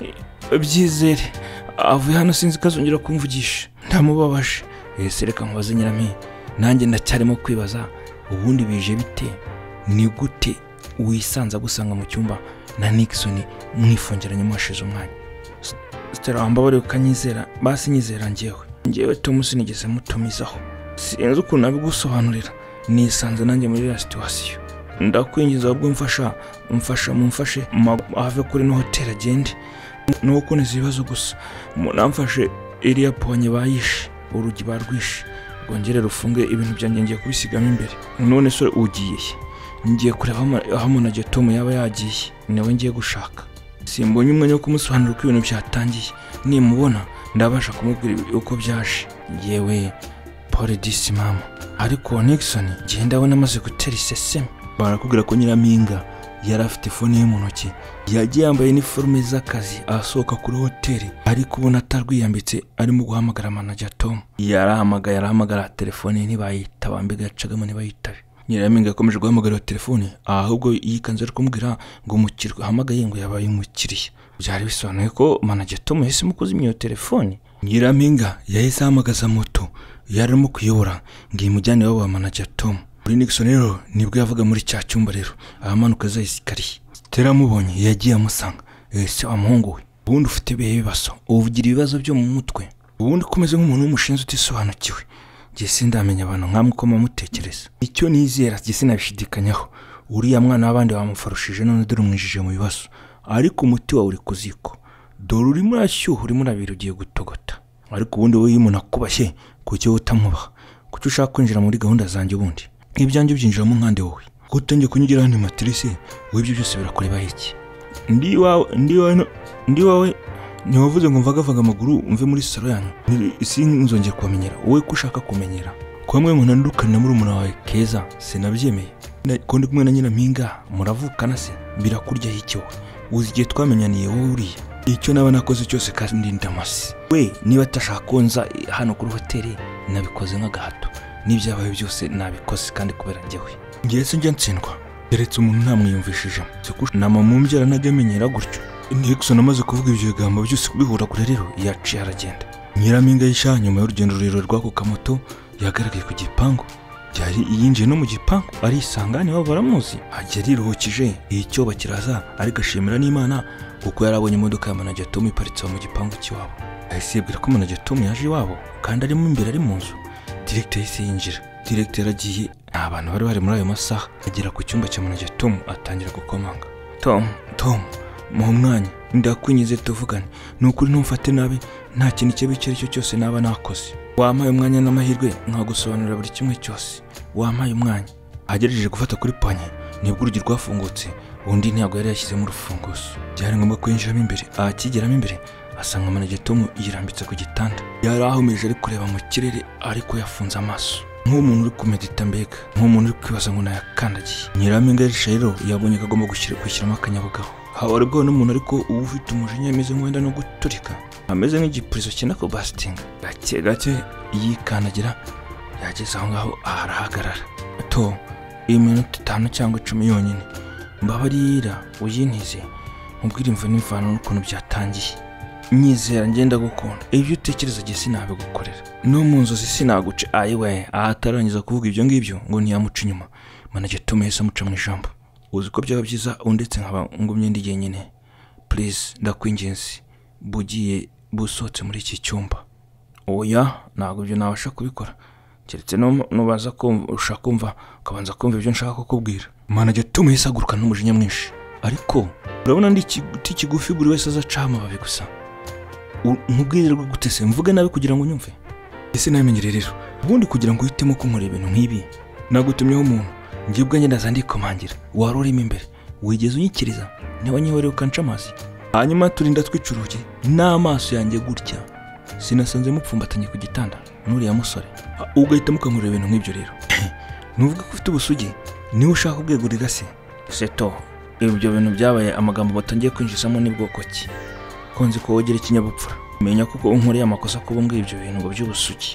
Byizere avuye hano sinzi kazongera kumvugisha ndamubabaje. Ese reka nkubaze Nyirampinga nanjye ndacyarimo kwibaza ubundi bije bite ni gute wisanza gusanga mu cyumba na Nixon mwifungiranye mwashize umwanya. Stella wambabare ukanyizera basi nyizera ngewe ngewe Tom sinigeze mutumizaho sinzi ukuntu nabigusobanurira nisanze nanjye muri ya situation. Ndakwingiza ubwo mfasha umfasha mumfashe ave kuri no hotel agende nuko nizibazo gusa munamfashe iriya ponye bayishe urugi barwishe rwongere rufunge ibintu byanjye ngiye kubisigamo imbere. None so ugiye ngiye kureba aho Manager Tom yaba yagiye nawe ngiye gushaka. Simbonye umwanya wo kumusobanurira uko ibintu byatangiye nimubona ndabasha kumubwira uko byaje. Yewe Paul disi mama ariko Nixon genda abona amaze gutera iseseme. Barakubwira ko Nyirampinga yari afite phone ye mu ntoki yagiye yambaye uniforme z'akazi asohoka kuri hoteli ariko ubona atarwiyambitse arimo guhamagara Manager Tom. Yarahamagara yarahamagara telefone ntibayitaba mbega yacagamo ntibayitabe. Nyirampinga akomeje guhamagara telefone ahubwo yikanze ari kumubwira ngo umukirwa ahamagaye ngo yabaye umukiriya. Byari bisobanuye ko Manager Tom yahise mukuzimya iyo telefone. Nyirampinga yahise ahamagaza moto yarimo kuyobora ngo imujyane wa Manager Tom. Nixon rero nibwo yavuga muri cya cyumba rero ahamanuka za escalier. Stella mubonye yagiye amusanga. Ese amuhungu we ubundi ufite bihe bibazo uvugira ibibazo byo mu mutwe ubundi komeze nk'umuntu w'umushinzi utisobanukiwe. Ngiye sindamenya abantu nkamwe ko mutekereza icyo nizera ngiye sinabishidikanyaho uriya mwana w'abandi bamufarushije none dore umwijije mu bibazo ariko umuti wawe uri kuziko dore uri murashyuha uri murabira ugiye gutogota. Ariko ubundi wowe umuntu akubashye kucyo utamubaha kucyo ushaka kwinjira muri gahunda zanjye ubundi ibyanjye byinjira mu nkande wowe kutangiye kunyugira hano matrice webyo byose birakureba iki. Ndi wawe ndi wawe ndi wawe ni wavuze ngo mvagavaga amaguru umve muri salo yanyu isi nzongeye kumenyera wowe ko ushaka kumenyera kwamwe ngo nandukana muri umuntu wawe keza sinabyemeye ko ndi kumwe na Nyirampinga muravukana se birakurya icyo uzigiye twamenyaniye wowe uriya icyo naba nakoze cyose kandi ndamasi we niba atashaka konza hano kuri hoteli nabikoze nk'agahato n'ibyabaye byose nabikoze kandi kubera njyewe ngiye se njye ntsindwa yeretse umuntu ntamwiyumvishije nama mumbyara najyamenyera gutyo. Nixon amaze kuvuga ibyo bigambo byose kubihura kure rero yaciye aragenda. Nyirampinga yisha nyuma y'urugendo rurerure rwako kamoto yagaragaye ku gipangu yari yinjiye no mu gipangu arisanga ni baba baramuzi hagera iruhukije icyo bakiraza ari gashimira n'Imana kuko yarabonye imodoka ya Manager Tom iparitse mu gipangu cy'iwabo. Ahisibwira ko Manager Tom yaje iwabo kandi arimo imbere ari mu nzu. Director yise yinjira. Director agiye abantu bari bari muri ayo masaha agera ku cyumba cya Manager Tom atangira gukomanga. Tom Tom mu mwanya ndakwinyize tuvugane nukuri ntumfate nabi nta kintu cyo bicere cyo cyose naba nakoze. Wampaye umwanya n'amahirwe nkagusobanurira buri kimwe cyose. Wampaye umwanya. Agerejeje gufata kuri panye nibwo urugi rwafungutse undi ntago yari yashyize mu rufunguzo. Byari ngombwa kwinjiramo imbere akigeramo imbere asanga Manager Tom yirambitse ku gitanda. Yari ahumeje ari kureba mu kirere ariko yafunze amaso nk'umuntu uri kumedita mbega nk'umuntu uri kwibaza ngo nayakandagiye. Nyirampinga rero yabonye kagomba gushyira kwishyiramo akanyabugabo. Habaribwo n'umuntu ariko ufite umujinya ameze nk'uwenda no guturika ameze nk'igipurizo cyenda ko bastinga. Gake gake yikandagira yageze aho ngaho arahagarara. To iminota itanu cyangwa icumi yonyine mbabarira uyintize mubwire imva n'imvano n'ukuntu byatangiye. Nyizera ngenda gukunda ibyo utekereza gihe sinabigukorera no mu nzozi sinaguce. Ayiwe ahatarangiza kuvuga ibyo ngibyo ngo ntiyamuca inyuma. Manager Tom yahise amuca mu ijambo. Uzi ko byaba byiza undetse nkaba ngumye ndi jyenyine. Please ndakwinginze bugiye busotse muri iki cyumba. Oya ntabwo ibyo nabasha kubikora keretse no nubaza ko ushaka kumva ukabanza kumva ibyo nshaka kukubwira. Manager Tom yahise aguruka n'umujinya mwinshi. Ariko urabona ndi igiti kigufi buri wese azaca amababi gusa. Nkubwirirwa gute se mvuge nawe kugira ngo unyumve? Ese namenyere rero ubundi kugira ngo uhitemo ko nkora ibintu nk'ibi nagutumyeho umuntu ngiye ubwanjye ndaza ndikomangira warurimo imbere wigeze unyikiriza niba nyiwereye ukanca amazi hanyuma turinda twicuruke n'amaso yanjye gutya sinasanze mupfumbatanye ku gitanda n'uriya musore ugahita mukankurira ibintu nk'ibyo rero. Nuvuga ko ufite ubusugi niwe ushaka ubwegurira se? Seto ibyo bintu byabaye amagambo batangiye kwinjizamo ni bwoko ki? Konzi ko wogera ikinyabupfura menya kuko unkoreye amakosa ko bumbwe ibyo bintu ngo by'ubusugi.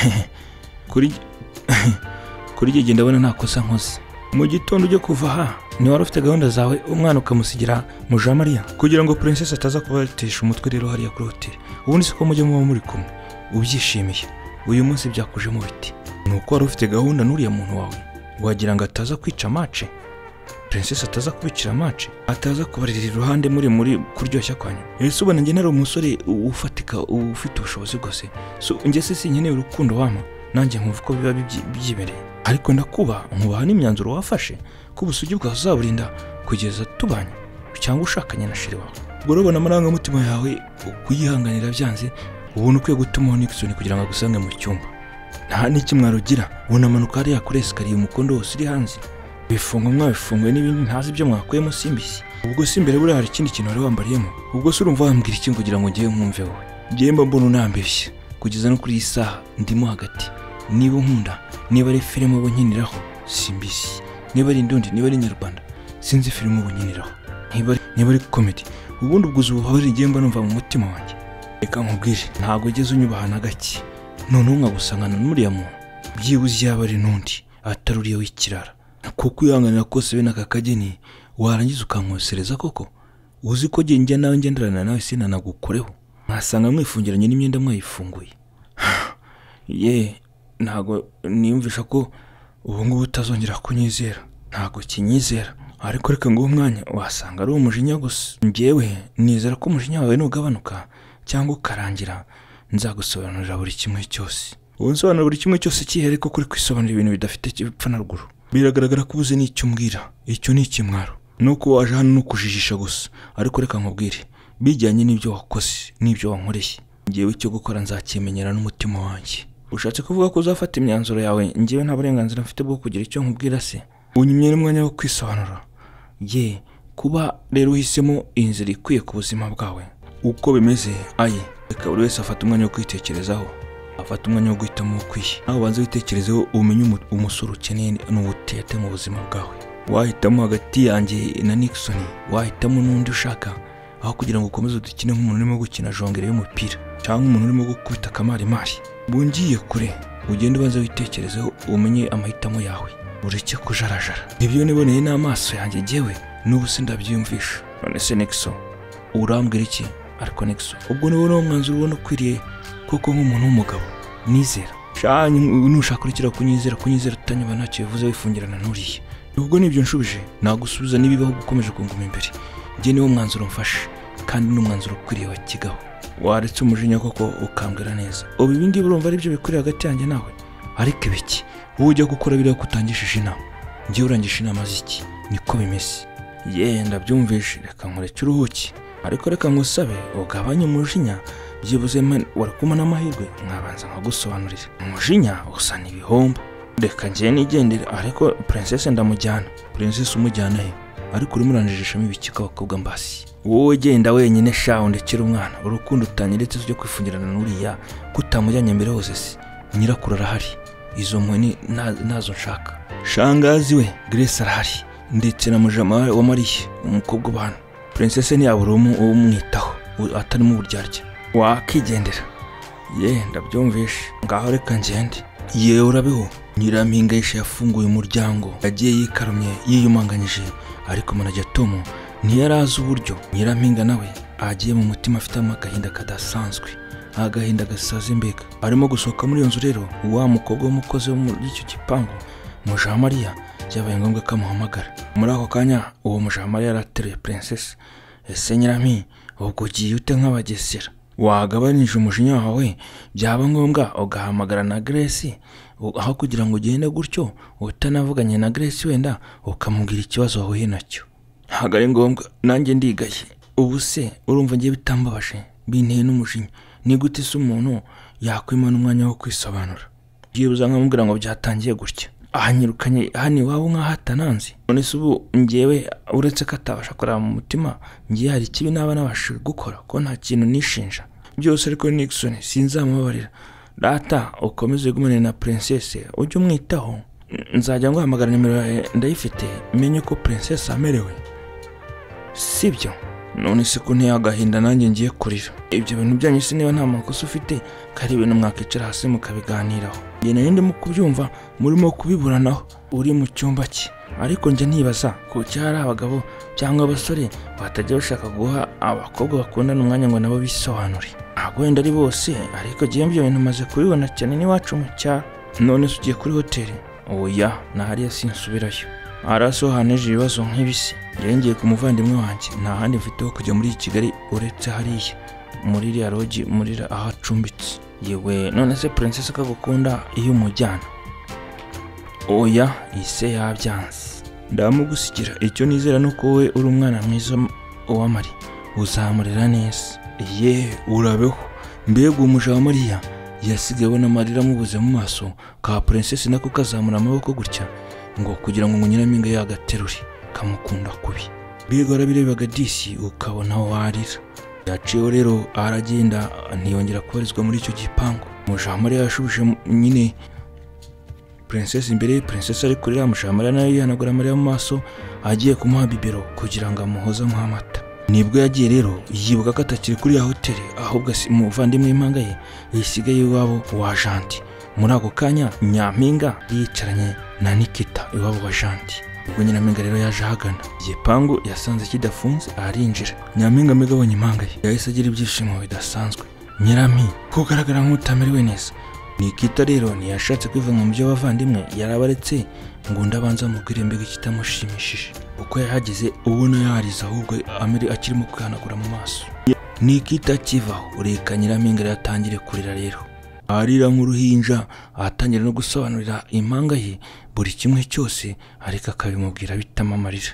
Kuri kuri gihe ndabona nta kosa nkoze. Mu gitondo ujye kuva ha ni wari ufite gahunda zawe umwana ukamusigira mu Jean Maria kugira ngo princess ataza kubatesha umutwe rero hariya kuri hotel. Ubundi siko mujye muba muri kumwe ubyishimiye. Uyu munsi byakuje mu biti nuko wari ufite gahunda n'uriya muntu wawe wagira ngo ataza kwica match. Princess ataza kubicira match ataza kubarira iruhande muri muri kuryoshya kwanyu. Ese ubona nge nari umusore ufatika ufite ubushobozi bwose so nge se sinkeneye urukundo wama nanjye nkumva ko biba byibereye. Ariko ndakuba nkubaha n'imyanzuro wafashe ko ubusugi bwazaburinda kugeza tubanye cyangwa ushakanye na shiri wawe. Urabona amaranga mutima yawe kuyihanganira byanze ubona ukwiye gutuma Nixon kugira ngo agusange mu cyumba. Nta n'ikimwarugira unamanuka hariya kuri esikariye umukondo wose uri hanze bifunga mwabifunguye n'ibindi ntazi ibyo mwakuyemo simbisi. Ubwo si imbere buri hari ikindi kintu wari wambariyemo ubwo se urumva wambwira iki kugira ngo ngiye nkumve wowe? Ngiye mba mbona unambeshye kugeza no kuri iyi saha ndimo hagati. Niba nkunda niba ari filime ubunkiniraho simbisi, niba ari ndundi niba ari nyarwanda sinzi filime ubunkiniraho, niba niba ari comedy ubundi ubwo ububabare ngiye mba numva mu mutima wanjye. Reka nkubwire ntago ugeze unyubahana gake none nkagusangana n'uriya muntu byibuze yaba ari nundi ataruriye w'ikirara kuko uyanganira kose bene aka kageni warangiza ukankosereza koko. Uzi ko nge nawe ngenderana nawe sinanagukoreho nkasanga mwifungiranye n'imyenda mwayifunguye. Ye ntago niyumvisha ko ubu ngubu utazongera kunyizera. Ntago kinyizera ariko reka ngo umwanya wasanga ari umujinya gusa. Ngewe nizera ko umujinya wawe nugabanuka cyangwa ukarangira nzagusobanurira buri kimwe cyose. Unsobanura buri kimwe cyose kihere ko kuri kwisobanura ibintu bidafite kipfa na ruguru. Biragaragara ko ubuze n'icyo mbwira icyo ni ikimwaro nuko waje hano no kujijisha gusa. Ariko reka nkubwire bijyanye n'ibyo wakoze n'ibyo wankoreye ngewe icyo gukora nzakimenyera n'umutima wanjye. Ushatse kuvuga ko uzafata imyanzuro yawe ngewe nta burenganzira mfite bwo kugira icyo nkubwira se? Unyimye n'umwanya wo kwisobanura. Ye kuba rero uhisemo inzira ikwiye ku buzima bwawe uko bimeze aye reka buri wese afata umwanya wo kwitekerezaho afata umwanya wo guhitamo ukwiye. Aho banze witekerezeho umenye umusoro ukeneye n'ubutete mu buzima bwawe. Wahitamo hagati yanjye na Nixon wahitamo n'undi ushaka aho kugira ngo ukomeze udukine nk'umuntu urimo gukina jongere y'umupira cyangwa umuntu urimo gukubita kamari mari. Bungiye kure ugende ubanze witekerezeho umenye amahitamo yawe ureke kujarajara. Ibyo niboneye n'amaso yanjye ngewe n'ubu sindabyiyumvisha. None se Nixon urambwira iki? Ariko Nixon ubwo niwo no mwanzuro ubona ukwiriye kuko nk'umuntu w'umugabo nizera shanye nushaka kurikira kunyizera kunyizera tutanyuma ntacyo bivuze wifungirana n'uriye. Ubwo nibyo nshubije nagusubiza nibibaho gukomeje kunguma imbere. Nge niwo mwanzuro mfashe kandi n'umwanzuro ukwiriye wa kigaho. Waretse umujinya koko ukambwira neza ubu ibindi urumva ari byo bikurira hagati yanjye nawe. Ariko ibiki wowe ujya gukora biriya kutangishije inama ngiye urangisha inama ziki niko bimeze. Ye ndabyumvishe reka nkureke uruhuke ariko reka ngusabe ugabanye umujinya byibuze warakuma n'amahirwe mwabanza nkagusobanurira. Umujinya usa n'ibihombo reka ngiye nigendere ariko princess ndamujyana. Princess umujyana he? Ariko urimo uranjijishamo ibikika bakobwa mbasi. Wowe genda wenyine sha undekera umwana urukundo utanyeretse ujye kwifungirana n'uriya kutamujyanye mbere hose se nyirakuru arahari izo mwe nazo nshaka. Shangazi we Grace arahari ndetse na mujama wa Marie umukobwa bana. Princess ni aburumu umwitaho atarimo uburyarya wakigendera. Ye ndabyumvishe, ngaho reka ngende. Ye urabeho. Nyirampinga yishe yafunguye umuryango, yagiye yikarumye yiyumanganyije, ariko manager Tom ntiyarazi uburyo Nyirampinga nawe agiye mu mutima afite agahinda kadasanzwe, agahinda gasaze mbega. Arimo gusohoka muri iyo nzu rero, wa mukobwa w'umukozi wo muri icyo gipangu Mujamariya byabaye ngombwa ko amuhamagara. Muri ako kanya uwo Mujamariya yarateruye Princess. Ese Nyirampinga ubwo ugiye ute nk'abagesera? Wagabanije umujinya wawe, byaba ngombwa ugahamagara na Grace, aho kugira ngo ugende gutyo utanavuganye na Grace wenda ukamubwira ikibazo wahuye nacyo. Ntabwo ari ngombwa, nanjye ndigaye. Ubu se urumva ngiye bitambabashe, binteye n'umujinya. Ni gute se umuntu yakwimana umwanya wo kwisobanura? Ngiye buza nkamubwira ngo byatangiye gutya, ahanyirukanye hani wabo nkahatananzi. None se ubu ngewe uretse ko atabasha kuraba mu mutima, ngiye hari ikibi naba nabashije gukora ko nta kintu nishinja byose. Ariko Nixon sinzamubabarira. Data ukomeze gumane na Princess, ujye umwitaho. Nzajya nguhamagara nimero yawe ndayifite, menye ko Princess amerewe, sibyo? None se ko nteye agahinda nanjye ngiye kurira. Ibyo bintu byanyu se niba nta makosa ufite, kari ibintu mwakicara hasi mukabiganiraho. Njye nari ndimo kubyumva murimo kubiburanaho uri mu cyumba cye, ariko njye ntibaza ko cyari abagabo cyangwa abasore batajya bashaka guha abakobwa bakundana umwanya ngo nabo bisobanure. Ntabwo wenda ari bose, ariko gihe ibyo bintu maze kubibona cyane n'iwacu mu cyaro. None se ugiye kuri hoteli? Oya, nahariya sinsubirayo. Araso haneje ibibazo nk'ibisi. Njye ngiye ku muvandimwe wanjye, nta handi mfite ho kujya muri Kigali uretse hariya muri iriya rogi, muri aho acumbitse. Yewe none se Princess akagukunda iyo umujyana? Oya, ise yabyanze. Ndamugusigira. Icyo nizera nuko wowe uri umwana mwiza wa Mari, uzamurera neza. Ye urabeho. Mbega Mujamariya yasigaye n'amarira mubuze mu maso ka Princess, nako kazamura amaboko gutya ngo kugira ngo Nyirampinga yagaterure kamukunda kubi. Mbega arabirebaga disi ukabona warira. Yaciye rero aragenda ntiyongera kubarizwa muri icyo gipangu. Mujamariya yashubije nyine Princess imbere. Princess ari kurira, Mujamariya nayo yanagura Mariya mu maso, agiye kumuha bibero kugira ngo amuhoze mu amata. Nibwo yagiye rero yibuka ko atakiri kuri ya hoteli, ahubwo umuvandimwe impanga ye yisigaye iwabo wa Janti. Muri ako kanya Nyampinga yicaranye na Nikita iwabo wa Janti. Ubwo Nyirampinga rero yaje ahagana igipangu, yasanze kidafunze, arinjira. Nyampinga mbega abonye impanga ye yahise agira ibyishimo bidasanzwe. Nyirampinga kugaragara nk'utamerewe neza. Nikita rero ntiyashatse kwivanga mu byo bavandimwe, yarabaretse ngo ndabanza mubwire mbega ikitamushimishije. Uko yahageze ubona yariza, ahubwo amiri akirimo kwihanagura mu maso. Nikita kivaho, ureka Nyirampinga yatangire kurira rero, arira nk'uruhinja, atangira no gusobanurira impanga ye buri kimwe cyose, ariko akabimubwira bitamamarira.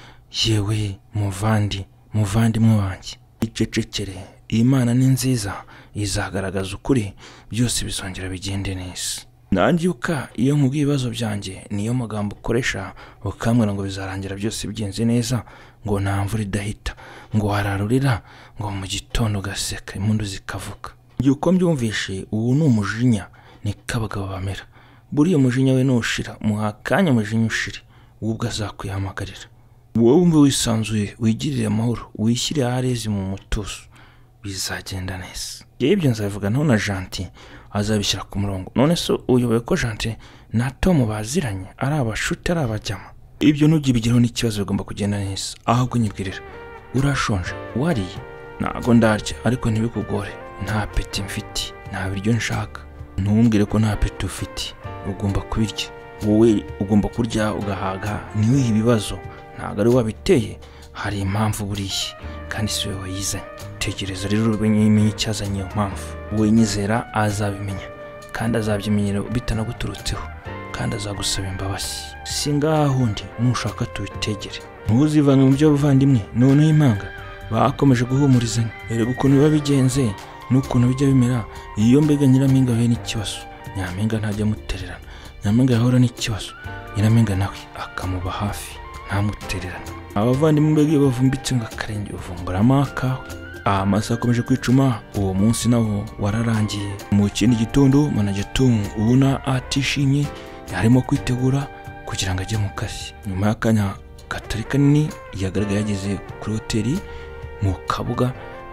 Yewe muvandi muvandimwe wanjye, icecekere, Imana ni nziza, izagaragaza ukuri, byose bizongera bigende neza. Nanjyuka iyo nkubwiye ibibazo byanjye niyo magambo ukoresha ukambwira ngo bizarangira byose bigenze neza, ngo nta mvura idahita, ngo hararurira, ngo mu gitondo gaseka impundu zikavuga. Njye uko mbyumvishe ubu ni umujinya, ni kabagabo bamera. Buriya umujinya we nushira, muhakanya umujinya ushire, ubwo azakwihamagarira. Wowe wumve wisanzuye, wigirire amahoro, wishyire aharezi mu mutuzo, bizagenda neza. Yewe ibyo nzabivuga naho na Janti azabishyira ku murongo. None se uyoboye ko Janti na Tom baziranye, ari abashuti ari abajyama? Ibyo ntugibigiraho n'ikibazo, bigomba kugenda neza. Ahubwo nyibwirira, urashonje? Wariye? Ntago ndarya, ariko ntibikugore, nta peti mfite, nta biryo nshaka. Ntumbwire ko nta peti ufite, ugomba kubirya. Wowe ugomba kurya ugahaga, niwe ibibazo, ntago ari wabiteye, hari impamvu buriye, kandi si wowe wayizanye. Tekereza rero umenye icyazanye iyo mpamvu. Wowe nyizera azabimenya, kandi azabyimenyera bitanaguturutseho, kandi azagusaba imbabazi. Singaho ndi nushaka tubitegere. Ntuzivanga mu byo bavandimwe. Noneho impanga bakomeje guhumurizanya, erega ukuntu biba bigenze n'ukuntu bijya bimera iyo mbega Nyirampinga ahuye n'ikibazo, Nyampinga ntajya amutererana. Nyampinga yahora n'ikibazo, Nyirampinga nawe akamuba hafi, ntamutererana. Abavandimwe mbega bavumbitse ngo akarenge uvumbura amakawe. Amasa akomeje kwicuma. Uwo munsi nawo wararangiye. Mu kindi gitondo manager Tom ubona atishimye, yarimo kwitegura kugira ngo ajye mu kazi. Nyuma y'akanya katari kanini yagaragaye yageze kuri hoteli mu kabuga,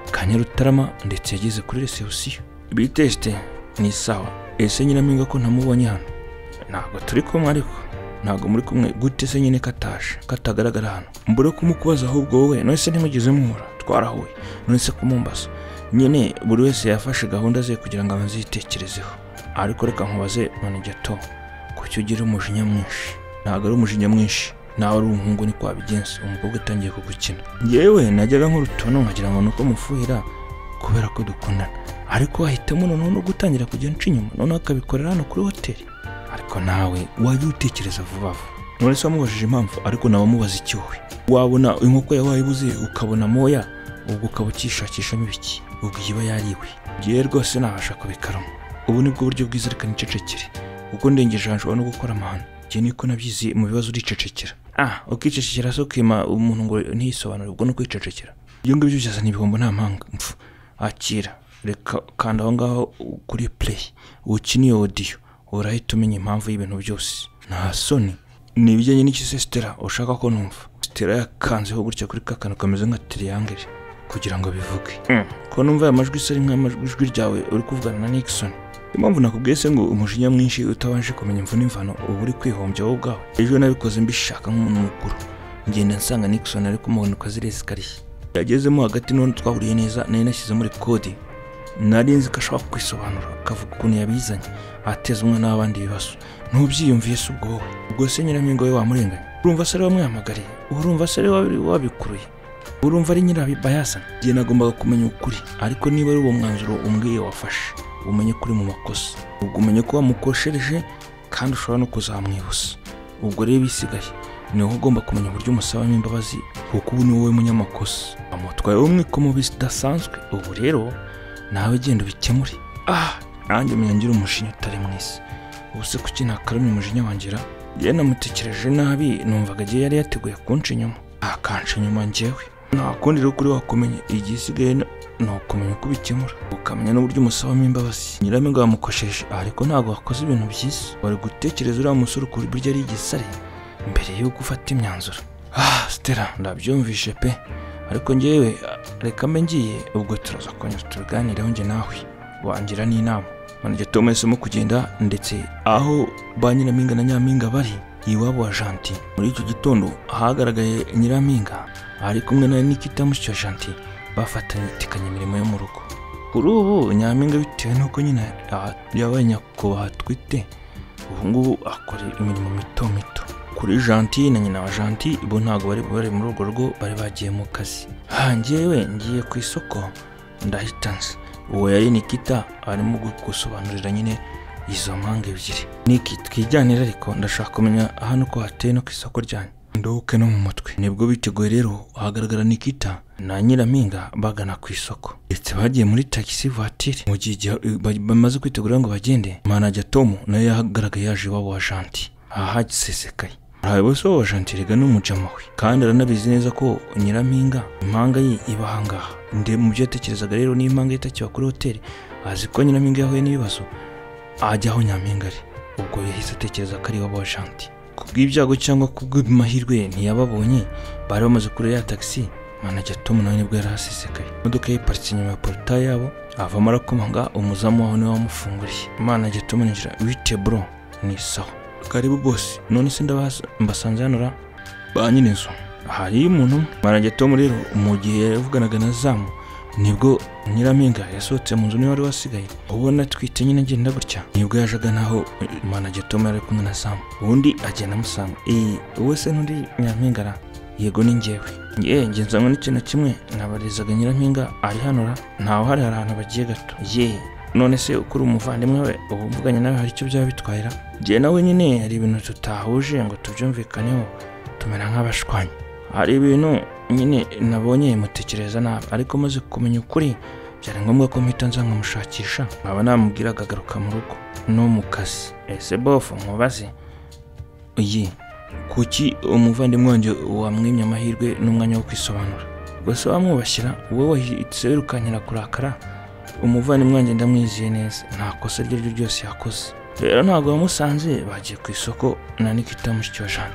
Kanyarutarama ndetse yageze kuri reception. Biteste ni sawa. Ese Nyirampinga ko ntamubonye hano? Ntabwo turi kumwe ariko. Ntabwo muri kumwe gute se nyine kataje katagaragara hano? Mbure kumukubaza ahubwo wowe none se ntimugeze muhura twarahuye none se kumumbaza nyine buri wese yafashe gahunda ze kugira ngo abanzitekerezeho. Ariko reka nkubaze none Gato kuki ugira umujinya mwinshi? Ntabwo ari umujinya mwinshi, nawe ari umuhungu ni kwa bigenze umukobwa utangiye kugukina. Yewe najyaga nk'urutono nkagira ngo nuko mufuhira kubera ko dukundana, ariko wahitamo noneho no gutangira kujya nca inyuma noneho akabikorera hano kuri hoteli. Ariko nawe wajya utekereza vuba vuba. None se wamubajije impamvu ariko nawe mubaza icyuwe. Wabona inkoko yawe ibuze ukabona moya ubwo ukabukishakishamo ibiki ubwo iba yariwe. Giye rwose nabasha kubikaramo. Ubu ni bwo buryo bwiza reka nicecekere kuko ndengeje hanshobora no gukora amahano. Giye niko nabyizi mu bibazo uricecekera. Ah ukicecekera so kima umuntu ngo ntisobanure ubwo no kwicecekera. Iyo ngibyo byazana ibihombo nta mpanga. Mpfu akira reka kanda aho ngaho kuri play ukiniye audio urahita umenya impamvu y'ibintu byose. Nta soni ni ibijyanye n'iki se Stella ushaka ko numva? Stella yakanzeho gutya kuri kakano kameze nka triangle kugira ngo bivuge. Mm. Ko numva amajwi se rimwe amajwi ryawe uri kuvugana na Nixon. Impamvu nakubwiye se ngo umujinya mwinshi utabanje kumenya imvu n'imvano ubu uri kwihombya wowe ubwawe. Ejo nabikoze mbishaka nk'umuntu mukuru. Ngenda nsanga Nixon ari kumuhanuka zirezi kariye. Yagezemo hagati none twahuriye neza nari nashyize muri code. Nari nzi ko ashobora kwisobanura akavuga ukuntu yabizanye ateza umwe n'abandi bibazo. Ntubyiyumviye se ubwo wowe? Ubwo se Nyirampinga we wamurenganya? Urumva se ari wamwamagariye? Urumva se ari wabikuruye? Urumva ari nyirabayazana? Giye nagombaga kumenya ukuri, ariko niba ari uwo mwanzuro umbwiye wafashe umenye kuri mu makosa. Ubwo umenye ko wamukoshereje kandi ushobora no kuzamwibusa. Ubwo rero bisigaye niho ugomba kumenya uburyo umusabamo imbabazi kuko ubu ni wowe munyamakosa. Amutwaye umwiko mu bidasanzwe. Ubu rero nawe genda ubikemure. Ah nanjye myangira umushinya utari mwisi. Ubuse kuki nakaramye umujinya wangira? Giye namutekereje nabi numvaga giye yari yateguye kunca inyuma. Akanca inyuma njyewe. Nta kundi rero kuri wakomenya igisigaye no kumenya uko bikemura ukamenya n'uburyo umusabamo imbabazi. Nyirampinga wamukosheje ariko ntabwo wakoze ibintu byiza. Wari gutekereza uriya musore kuri buryo ari igisare mbere yo gufata imyanzuro. Ah Stella ndabyumvishe pe, ariko njyewe reka mbe ngiye ubwo turaza kongera tubiganireho njye nawe wangira n'inama. Manage Tom yahisemo kugenda ndetse aho ba Nyirampinga na Nyampinga bari iwabo wa Gentil. Muri icyo gitondo hagaragaye Nyirampinga ari kumwe na Nikita mushya wa Gentil bafatanye itikanya imirimo yo mu rugo. Kuri ubu Nyampinga bitewe n'uko nyine yabaye nyakubahwa twite ubu ngubu akora imirimo mito mito. Kuri Gentil na nyina wa Gentil bo ntabwo bari bari muri urwo rugo, bari bagiye mu kazi. Njyewe ngiye ku isoko ndahitanze. Uwo yari Nikita arimo gusobanurira nyine izo mpanga ebyiri. Niki twijyanira ariko ndashaka kumenya hano ko hateye no ku isoko ryanyu ndoke no mu mutwe. Nibwo biteguye rero hagaragara Nikita na Nyirampinga bagana ku isoko ndetse bagiye muri taxi voiture. Mu gihe bamaze kwitegura ngo bagende, Manager Tom nayo yahagaragaye yaje iwabo wa Gentil. Aha gisesekaye bose wa Gentil rega n'umujama we kandi aranabizi neza ko Nyirampinga impanga ye iba hangaha. Nde mu byo yatekerezaga rero ni impanga itakiba kuri hoteli, azi ko Nyirampinga yahuye n'ibibazo ajya aho Nyampinga ari. Ubwo yahise atekereza ko ari iwabo wa Gentil. Kubw'ibyago cyangwa kubw'amahirwe ntiyababonye, bari bamaze kure ya taxi. Manager Tom nawe nibwo yarasesekaye. Imodoka yiparitse inyuma ya portail yabo, avamo arakomanga umuzamu waho niwe wamufunguriye. Manager Tom ninjira, "Wite bro?" Ni sawa. "Karibu boss." "None se ndabaza mbasanze hano ra?" "Ba nyine nzo." Hari umuntu. Manager Tom rero mu gihe yavuganaga na Zamu nibwo Nyirampinga yasohotse mu nzu niwe wari wasigaye. Ubona twite nyine agenda gutya nibwo yajaga naho Manager Tom yari kumwe na Zamu. Ubundi agenda amusanga. "Eh wowe se ntundi Nyampinga ra?" "Yego ni njyewe." "Ye nge nzanywe n'ikintu kimwe nabarizaga Nyirampinga ari hano ra?" "Ntaho hari ahantu bagiye gato." "Ye none se ukuri umuvandimwe we ubu mvuganye nawe hari icyo byaba bitwayira?" "Nge nawe nyine hari ibintu tutahuje ngo tubyumvikaneho tumera nk'abashwanya. Hari ibintu nyine nabonye mutekereza nabi ariko maze kumenya ukuri byari ngombwa ko mpita nza nkamushakisha nkaba namubwiraga agaruka mu rugo no mu kazi." "Ese bofu nkubaze iyi kuki umuvandimwe wanjye wamwimye amahirwe n'umwanya wo kwisobanura? Gusa wamwubashyira wowe wahitse wirukanyira kurakara. Umuvandimwe wanjye ndamwiziye neza nta kosa ryo ryo ryose yakoze. Rero ntabwo wamusanze bagiye ku isoko na Nikita mushya wa Gentil."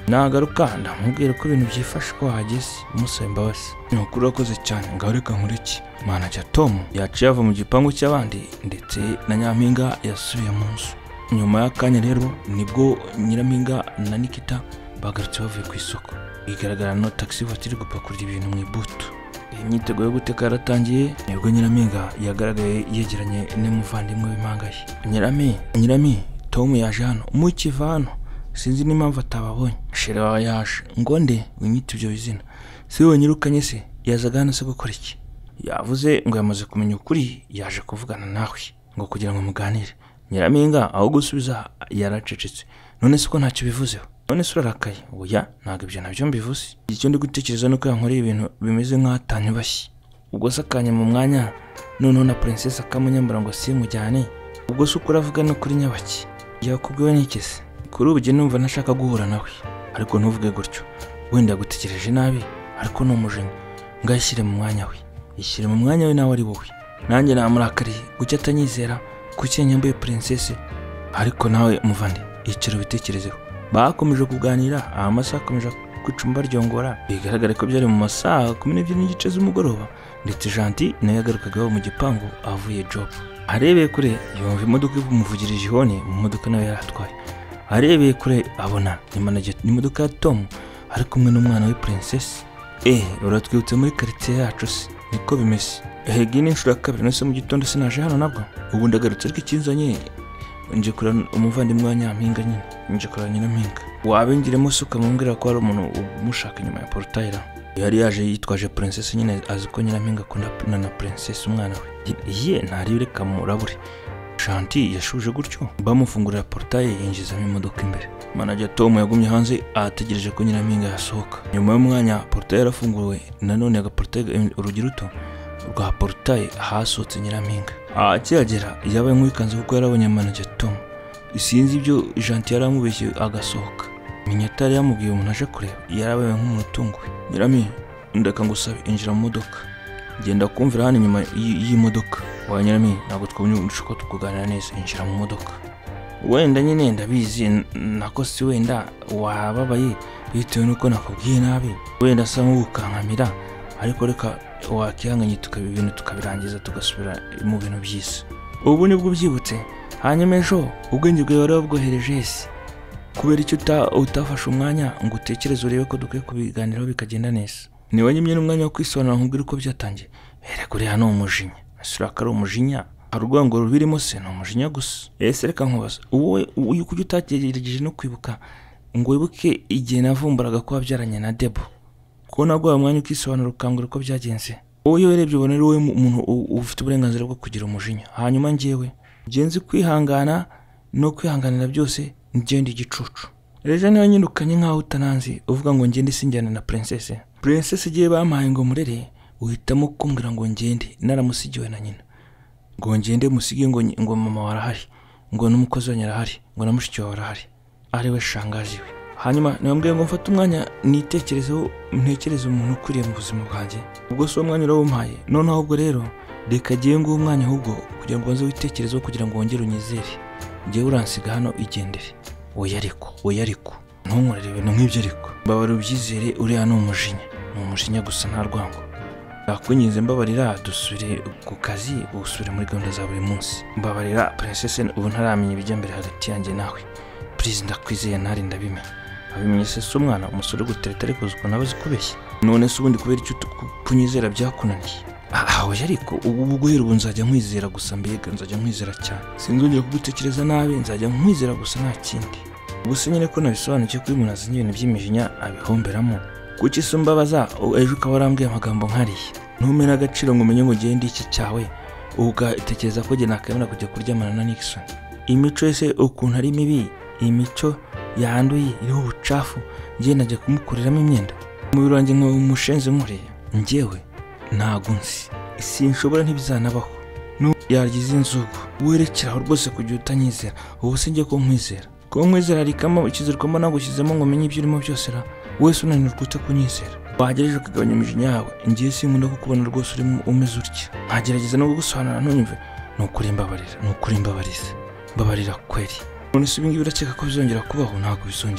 nagaruka ndamubwira ko ibintu byifashe ko hageze umusaba imbabazi. Ni ukuri urakoze cyane ngaho reka nkureke. Manager Tom yaciye ava mu gipangu cy'abandi ndetse na Nyampinga yasubiye mu nzu. Nyuma y'akanya rero nibwo Nyirampinga na Nikita bagarutse bavuye ku isoko. Bigaragara no taxi voiture gupakurira ibintu mu ibuto. Imyiteguro yo guteka yaratangiye nibwo Nyirampinga yagaragaye yegeranye n'umuvandimwe w'impanga ye. Nyirami, Nyirami, Tom yaje hano mu kivano. Sinzi n'impamvu atababonye. Shere wawe yaje ngo nde winyita ibyo bizina. Si wowe nyirukanye se yazaga hano se gukora iki? Yavuze ngo yamaze kumenya ukuri yaje kuvugana nawe ngo kugira ngo muganire. Nyirampinga aho gusubiza yaracecetse. None se ko ntacyo bivuzeho? None se urarakaye? Oya ntabwo ibyo nabyo mbivuze. Icyo ndi gutekereza nuko yankoreye ibintu bimeze nk'atanyubashye. Ubwo se akanya mu mwanya noneho na princess akamunyambura ngo simujyane. Ubwo se uko uravuga no kuri nyabaki? Yakubwiwe n'iki se? Kuri ubu numva nashaka guhura nawe ariko ntuvuge gutyo. Wenda yagutekereje nabi ariko no umujinya. Ngashyire mu mwanya we. Ishyire mu mwanya we nawe ari wowe. Nanjye namurakariye gucya atanyizera kuki nyambaye princess. Ariko nawe muvandi iciro bitekerezeho. Bakomeje kuganira amasaha akomeje kwicumba ryongora. Bigaragara ko byari mu masaha kumi n'ebyiri n'igice z'umugoroba ndetse Janti nayo yagarukagaho mu gipangu avuye job. Arebeye kure yumva imodoka imuvugirije ihone mu modoka nawe yaratwaye. Arebeye kure abona ni manager n'imodoka ya Tom ari kumwe n'umwana we princess. Eh uratwibutse muri quartier yacu se niko bimeze. Ehegi n'inshuro kabiri no se mu gitondo sinaje hano nabwo. Ubu ndagarutse ariko ikinzanye nje kura umuvandimwe wa Nyampinga nyine. Nje kura Nyirampinga. Wabingiremo suka mumbwira ko ari umuntu umushaka inyuma ya portail. Yari yaje yitwaje princess nyine aziko Nyirampinga akunda na princess umwana we. Ye ntari ureka murabure. Shanti yashuje gutyo bamufungurira portail yinjizamo imodoka imbere. Manager Tom yagumye hanze ategereje ko Nyirampinga yasohoka. Nyuma y'umwanya portail yarafunguwe nanone aga portail urugi ruto rwa portail hasohotse Nyirampinga. Akihagera yabaye nkwikanze kuko yarabonye Manager Tom. Isinzi ibyo Janti yaramubeshye agasohoka. Minyatari yamubwiye umuntu aje kureba yarabaye nk'umuntu utunguwe. Nyirami ndeka ngusabe injira mu modoka. Genda kumvira hano inyuma y'imodoka. Wa Nyirami ntabwo twabonye ushaka tukuganira neza injira mu modoka. Wenda nyine ndabizi nako si wenda wababaye bitewe nuko nakubwiye nabi. Wenda sa nk'ukankamira ariko reka wakihanganye tukabi ibintu tukabirangiza tugasubira mu bintu by'isi. Ubu nibwo byibutse hanyuma ejo ubwenge bwawe warabwohereje ese kubera icyo utafashe umwanya ngo utekereze urebe ko dukwiye kubiganiraho bikagenda neza. Ni wanyimye n'umwanya wo kwisobanura nkubwira uko byatangiye. Erega uri hano umujinya. Asura ari umujinya. Arugwango rubirimo se no umujinya gusa. Ese reka nkubaza. Wowe uyu kujya utategereje no kwibuka ngo wibuke igihe navumbaraga ko wabyaranye na Debo. Ko nagwa umwanya ukisobanura ukangura uko byagenze. Wowe urebye ubona ari wowe umuntu ufite uburenganzira bwo kugira umujinya. Hanyuma ngewe genzi kwihangana no kwihanganira byose ngende igicucu. Reje niyo nyindukanye nkaho utananzi uvuga ngo ngende sinjyana na princess. Princess igiye bamaye ngo murere uhitamo kumbwira ngo ngende naramusigiwe na nyina. Ngo ngende musige ngo ngo mama warahari ngo n'umukozi wanyara hari ngo namushiki warahari ari we shangazi we. Hanyuma nambwiye ngo mfate umwanya nitekerezeho ntekereze umuntu ukuriye mu buzima bwanjye. Ubwo so umwanya urabumpaye none ahubwo rero reka giye ngo umwanya ahubwo kugira ngo nze witekerezeho kugira ngo wongere unyizere. Ngiye uransiga hano igendere. Oya ariko oya ariko ntunkorere ibintu nk'ibyo ariko mbabara ubyizere uri hano umujinya ni umujinya gusa nta rwango. Akunyize mbabarira dusubire ku kazi usubire muri gahunda za buri munsi. Mbabarira princess ubu ntaramenya ibijya mbere hagati yanjye nawe. Please ndakwizeye ntari ndabime. Abimenye se umwana umusore gutereta ariko uko nabazi kubeshya. None se ubundi kubera icyo kunyizera byakunaniye. Ah oya ariko ubu guhera ubu nzajya nkwizera gusa mbega nzajya nkwizera cyane. Sinzongera kugutekereza nabi nzajya nkwizera gusa nta kindi. Gusa nyine ko nabisobanukiye kuri umuntu azinye ibintu by'imijinya abihomberamo. Kuki sumbabaza ejo ukaba warambwiye amagambo nkariye. Ntumena agaciro ngo umenye ngo gende iki cyawe ugatekereza ko gena kamera kujya kuryamana na Nixon. Imico ese ukuntu ari mibi, imico yanduye iriho ubucafu ngiye najya kumukoreramo imyenda. Umubiri wanjye nko umushenze nkuriye ngewe ntago nzi sinshobora ntibizanabaho. No yargize inzugo werekeraho rwose kujya utanyizera. Ubu singiye ko nkwizera ko nkwizera rikamo ikizirwamo nagushyizemo ngo menye ibyo urimo byose ra wese unanirwa ute kunyizera. Wagereje kugabanya imijinya yawe ngiye sinkunda kukubona rwose uri umeze utya. Nkagerageza no kugusobanura ntunyumve nukuri mbabarira nukuri mbabariza mbabarira kweri. None se ibingi birakeka ko bizongera kubaho ntago bizongera.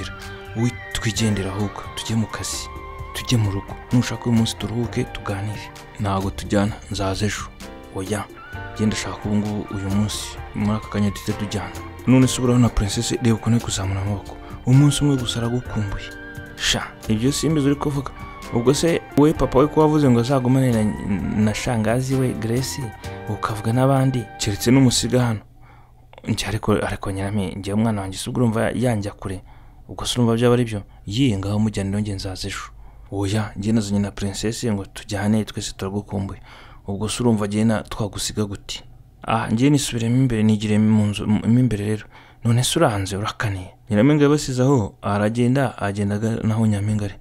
wowe twigendera ahubwo tujye mu kazi tujye mu rugo nushaka uyu munsi turuhuke tuganire ntago tujyana nzaza ejo oya genda shaka ubu ngubu uyu munsi muri aka kanya tujye tujyana none se urabona princess reba ukuntu kuzamura amaboko umunsi umwe gusa aragukumbuye sha ibyo simbizi uri kuvuga ubwo se we papa we ko wavuze ngo azagumane na, na shangazi we Grace ukavuga n'abandi keretse n'umusiga hano nje ariko ariko nyirami ngiye umwana wanjye subwo urumva yanjya kure ubwo se urumva byaba ari byo yinga aho mujyana nonge nzaza ejo oya ngiye nazanye na princess ngo tujyane twese turagukumbuye ubwo se urumva gena twagusiga guti ah ngiye nisubiremo imbere nigire mu nzu imbere rero none se uranze urakaniye nyiraminga basizaho aragenda agendaga naho nyamingare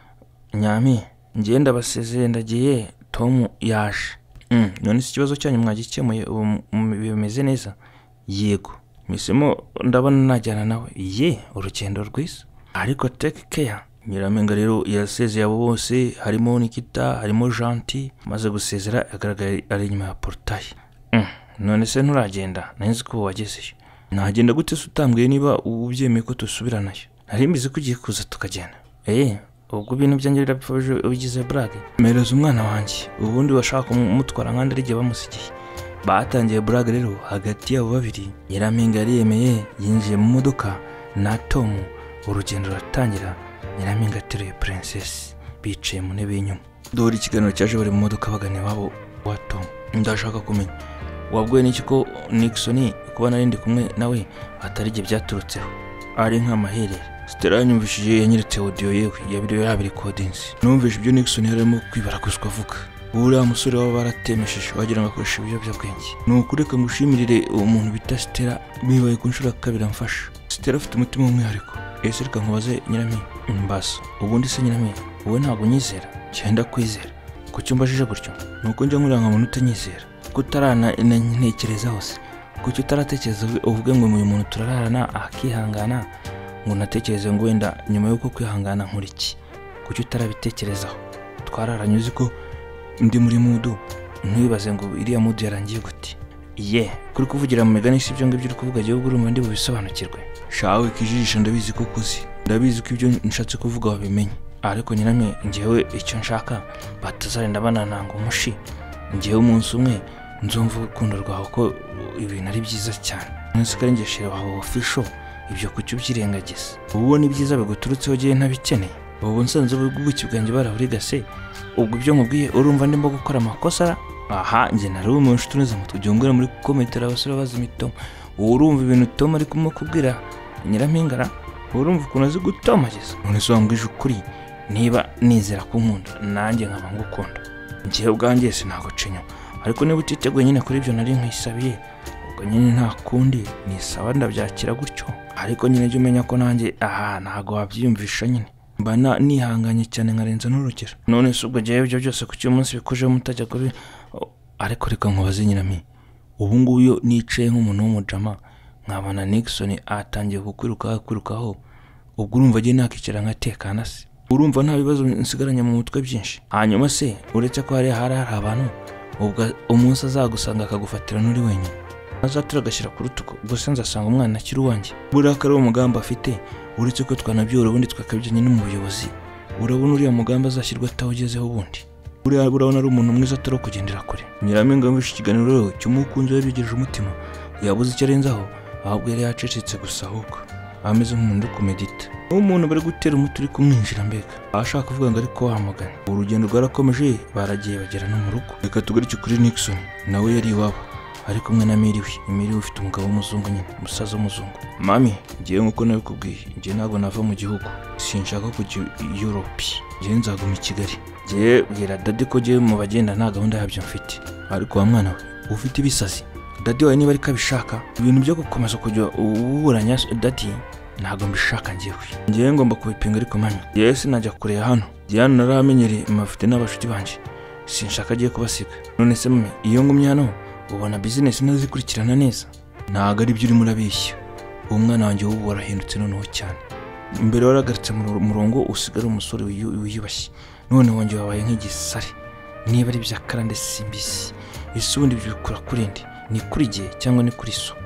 nyami ngenda basezeye ndagiye Tom yaje mm none se ikibazo cyanyu mwagikemuye bimeze neza yego misemo ndabona najyana nawe ye urugendo rwisa ariko take care nyiraminga rero yasezeye abo bose harimo Nikita harimo Gentil maze gusezera agaragaye ari nyuma ya portail mm none se nturagenda nzi ko wagezeyo nagenda gute sutambwiye niba ubyemeye ko tusubiranayo nari mbizi ko ugiye kuza tukagenda eh ubwo bintu byanjye birapfuje ubigize brag mereza umwana wanjye ubundi washaka kumutwara nkandi ari giye bamusigiye batangiye brag rero hagati yabo babiri nyiraminga yemeye yinjiye mu modoka na Tom urugendo ruratangira nyiraminga ateruye princess bicaye mu ntebe y'inyuma dore ikiganiro cyaje bari mu modoka bagane wabo wa Tom ndashaka kumenya wabwiye n'iki ko Nixon kuba narindi kumwe nawe atari giye byaturutseho ari nk'amaherere Stella nyumvishije yanyeretse audio yewe yabiri yabiri codings numvise ibyo Nixon yarimo kwibarakuzwa avuga uriya musore waba baratemesheje wagira ngo akoresha ibiyobyabwenge nukureka ngushimirire umuntu bita Stella bibaye kunshura kabiri amfasha Stella afite umutima w'umwihariko ese reka nkubaze nyirami mbasa ubundi se nyirami wowe ntago nyizera cyenda kwizera ku cyumba jije gutyo nuko njya nkuranga umuntu utanyizera kutarana ntekereza hose kuki utaratekereza uvuge ngo uyu muntu turararana akihangana ngo natekereze ngo wenda nyuma yuko kwihangana nkuriki kuki utarabitekerezaho twararanye uzi ko ndi muri mudu ntibibaze ngo iriya mudu yarangiye gute ye kuri kuvugira mu megani sibyo ngibyo uri kuvuga gihe urumva ndi bubisobanukirwe shawe kijijisha ndabizi ko kuzi ndabizi ko ibyo nshatse kuvuga wabimenye ariko nyirame ngewe icyo nshaka batazarenda banananga umushi ngewe umunsi umwe nzumva urukundo rwawe ko ibintu ari byiza cyane nzi ko ngeshera wawe official ibyo kucyo byirengagiza ubu ni byiza biguturutseho gihe ntabikeneye ubu nsanze ubuguki bwanjye barahurigase ubwo ibyo nkubwiye urumva ndimo gukora amakosa aha nge nari umuntu ushtuneza mu tujyongera muri komentera abasore bazimito urumva ibintu Tom ari kumukubwira nyirampingara urumva ukuntu azi gutomageza none so wambwije ukuri niba nizera ko nkunda nanjye nkaba ngukunda ngiye ubwanjye sinagucinya ariko niba utiteguye nyine kuri ibyo nari nkwisabiye ubwo nyine nta kundi nisaba ndabyakira gutyo ariko nyine jye umenya ko nanjye aha ntago wabyiyumvisha nyine mbana nihanganye cyane nkarenza n'urugero none se ubwo gihe ibyo byose ku cyumunsi bikuje mutajya kuri ariko reka nkubaze nyirami ubu nguyu nicaye nk'umuntu w'umujama nkabana Nixon atangiye kukwiruka kwirukaho ubwo urumva gihe nakicara nkatekana se urumva nta bibazo nsigaranye mu mutwe byinshi hanyuma se uretse ko hari hari abantu ubwo umunsi azagusanga akagufatira n'uri wenyine azatura agashyira ku rutuko ubwo se nzasanga umwana akiri uwanjye burakari uwo mugambi afite uretse ko twanabyora ubundi twakabijyanye no mu buyobozi urabona uriya mugambi azashyirwa atawugezeho ubundi uriya urabona ari umuntu mwiza atari kugendera kure nyiraminga mvishe ikiganiro cy'umukunzi yabigeje umutima yabuze icyo arenzaho ahubwo yari yacecetse gusa ahubwo ameze nk'umuntu uri kumedita umuntu bari gutera umuti uri kumwinjira mbega ashaka kuvuga ngo ariko wamugana urugendo rwarakomeje baragiye bagera no mu rugo reka tugarike kuri Nixon nawe yari iwabo ari kumwe na Miriwe Miriwe ufite umugabo w'umuzungu nyine umusaza w'umuzungu mami ngiye nkuko nabikubwiye ngiye ntabwo nava mu gihugu sinshaka kujya Europe ngiye nzaguma i Kigali ngiye bwira dadi ko ngiye mu bagenda nta gahunda yabyo mfite ariko wa mwana we ufite ibisazi dadi wawe niba ari kabishaka ibintu byo gukomeza kujya uburanya dadi ntago mbishaka ngiye ngiye ngomba kubipinga ariko mami ngiye sinajya kure hano ngiye hano naramenyereye mafite n'abashuti banje sinshaka agiye kubasiga none se mami iyo ngumye hano ubona business nazikurikirana neza ntago ari byo uri murabishya uwo mwana wanjye ubu warahindutse noneho cyane imbere waragaritse mu murongo usigara umusore wiyubashye none wongeye wabaye nk'igisare niba ari bya karande simbisi ese ubundi bikora kurinde ni kuri gihe cyangwa ni kuri so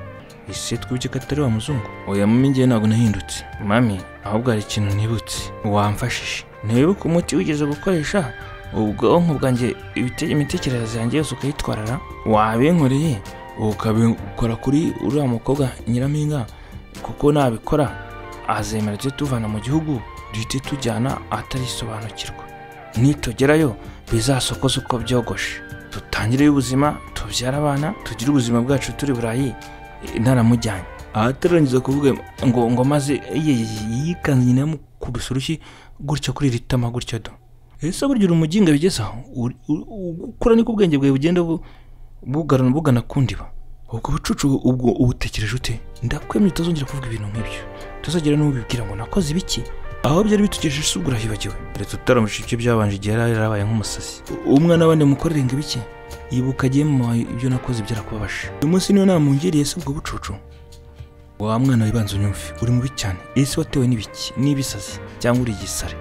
ese twibuke ko atari wa muzungu. Oya mami njye ntabwo nahindutse mami, ahubwo hari ikintu nibutse wamfashije. Ntiwibuka umuti wigeze gukoresha ubwonko bwanjye imitekerereze yanjye yose ukayitwarara? Wabinkoreye ukabikora kuri uriya mukobwa Nyirampinga, kuko nabikora azemera tujye tuvana mu gihugu duhite tujyana atarisobanukirwa. Nitugerayo bizasokoza uko byogoshe, dutangire ubuzima, tubyara abana, tugire ubuzima bwacu turi Burayi naramujyanye. Ahatarangiza kuvuga ngo ngo maze yikanze nyina mu kurusurushi gutyo kuri ritama gutyo do. Ese buryo umuginga bigezaho ukura niko ubwenge bwawe bugenda bugarana bugana kundiba. Ubwo bucucu ubwo ubutekereje ute? Ndakwemye utazongera kuvuga ibintu nk'ibyo, tuzagera no ubibwira ngo nakoze ibiki. Aho byari bitugejeje isugura hibagiwe. Retse tutaramushike byabanje igihe yarabaye nk'umusazi. Umwana abandi mukorere ngo ibiki? Ibuka giye mu ibyo nakoze byarakubabasha. Uyu munsi niyo namungiriye se ubwo bucucu. Wa mwana wibanze unyumve, uri mubi cyane. Ese watewe n'ibiki? Nibisazi cyangwa uri gisare?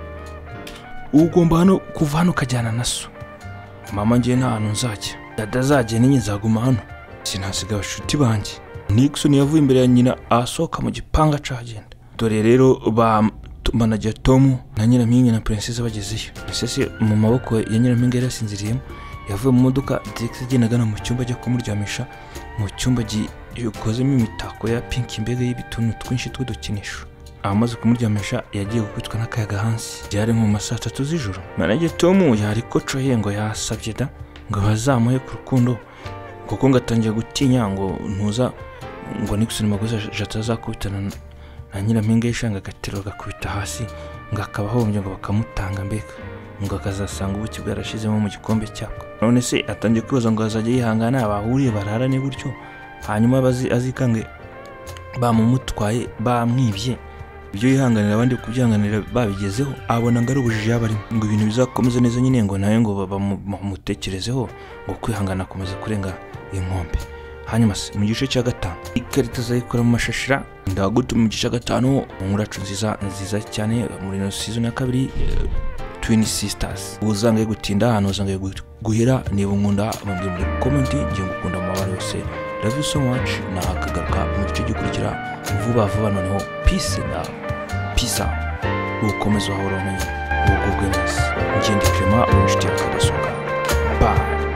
Ugomba hano kuva hano kajyana naso. Mama ngiye nta hantu nzajya. Dada zajye ninyi zaguma hano. Sinasiga abashuti banjye. Nixon yavuye imbere ya nyina asohoka mu gipanga cagenda. Dore rero ba manager Tom na Nyirampinga na Princess bagezeyo. Princess mu maboko ya Nyirampinga yarasinziriyemo, yavuye mu modoka direct agendagana mu cyumba cyo kumuryamisha, mu cyumba gikozemo imitako ya pink imbega y'ibituntu twinshi tw'udukinisho. Amaze kumuryamisha yagiye gukubitwa n'akayaga hansi. Byari mu masaa atatu z'ijoro. Manager Tom yari kocoye ngo yasabye da ngo bazamuye ku rukundo, kuko ngatangiye gutinya ngo ntuza ngo Nixon maguza jatazakubitana na Nyirampinga yishanga gatero gakubita hasi ngo akabahombye ngo bakamutanga mbeka ngo akazasanga ubuki bwarashizemo mu gikombe cyako. None se atangiye kwibaza ngo azajye yihangana abahuriye bararane gutyo, hanyuma bazi azikange bamumutwaye bamwibye. Ibyo yihanganira abandi kubyanganira babigezeho, abona ngari ubujiji yabari ngo ibintu bizakomeza neza nyine ngo nayo ngo bamutekerezeho ngo kwihangana komeza kurenga inkombe. Hanyuma se mu gice cya gatanu ikarita zayikora mu mashashira ndagutuma mu gice cya gatanu nkuracu nziza nziza cyane muri season ya kabiri, uh, Twin Sisters. Uzangaye gutinda hano, uzangaye guhera niba nkunda bambye muri comment ngiye gukunda amabara yose. Love you so much, na akagaruka mu gice gikurikira vuba vuba. Noneho peace na peace. Ukomeza wahora umenye ubwo bw'imasi ngende Clement.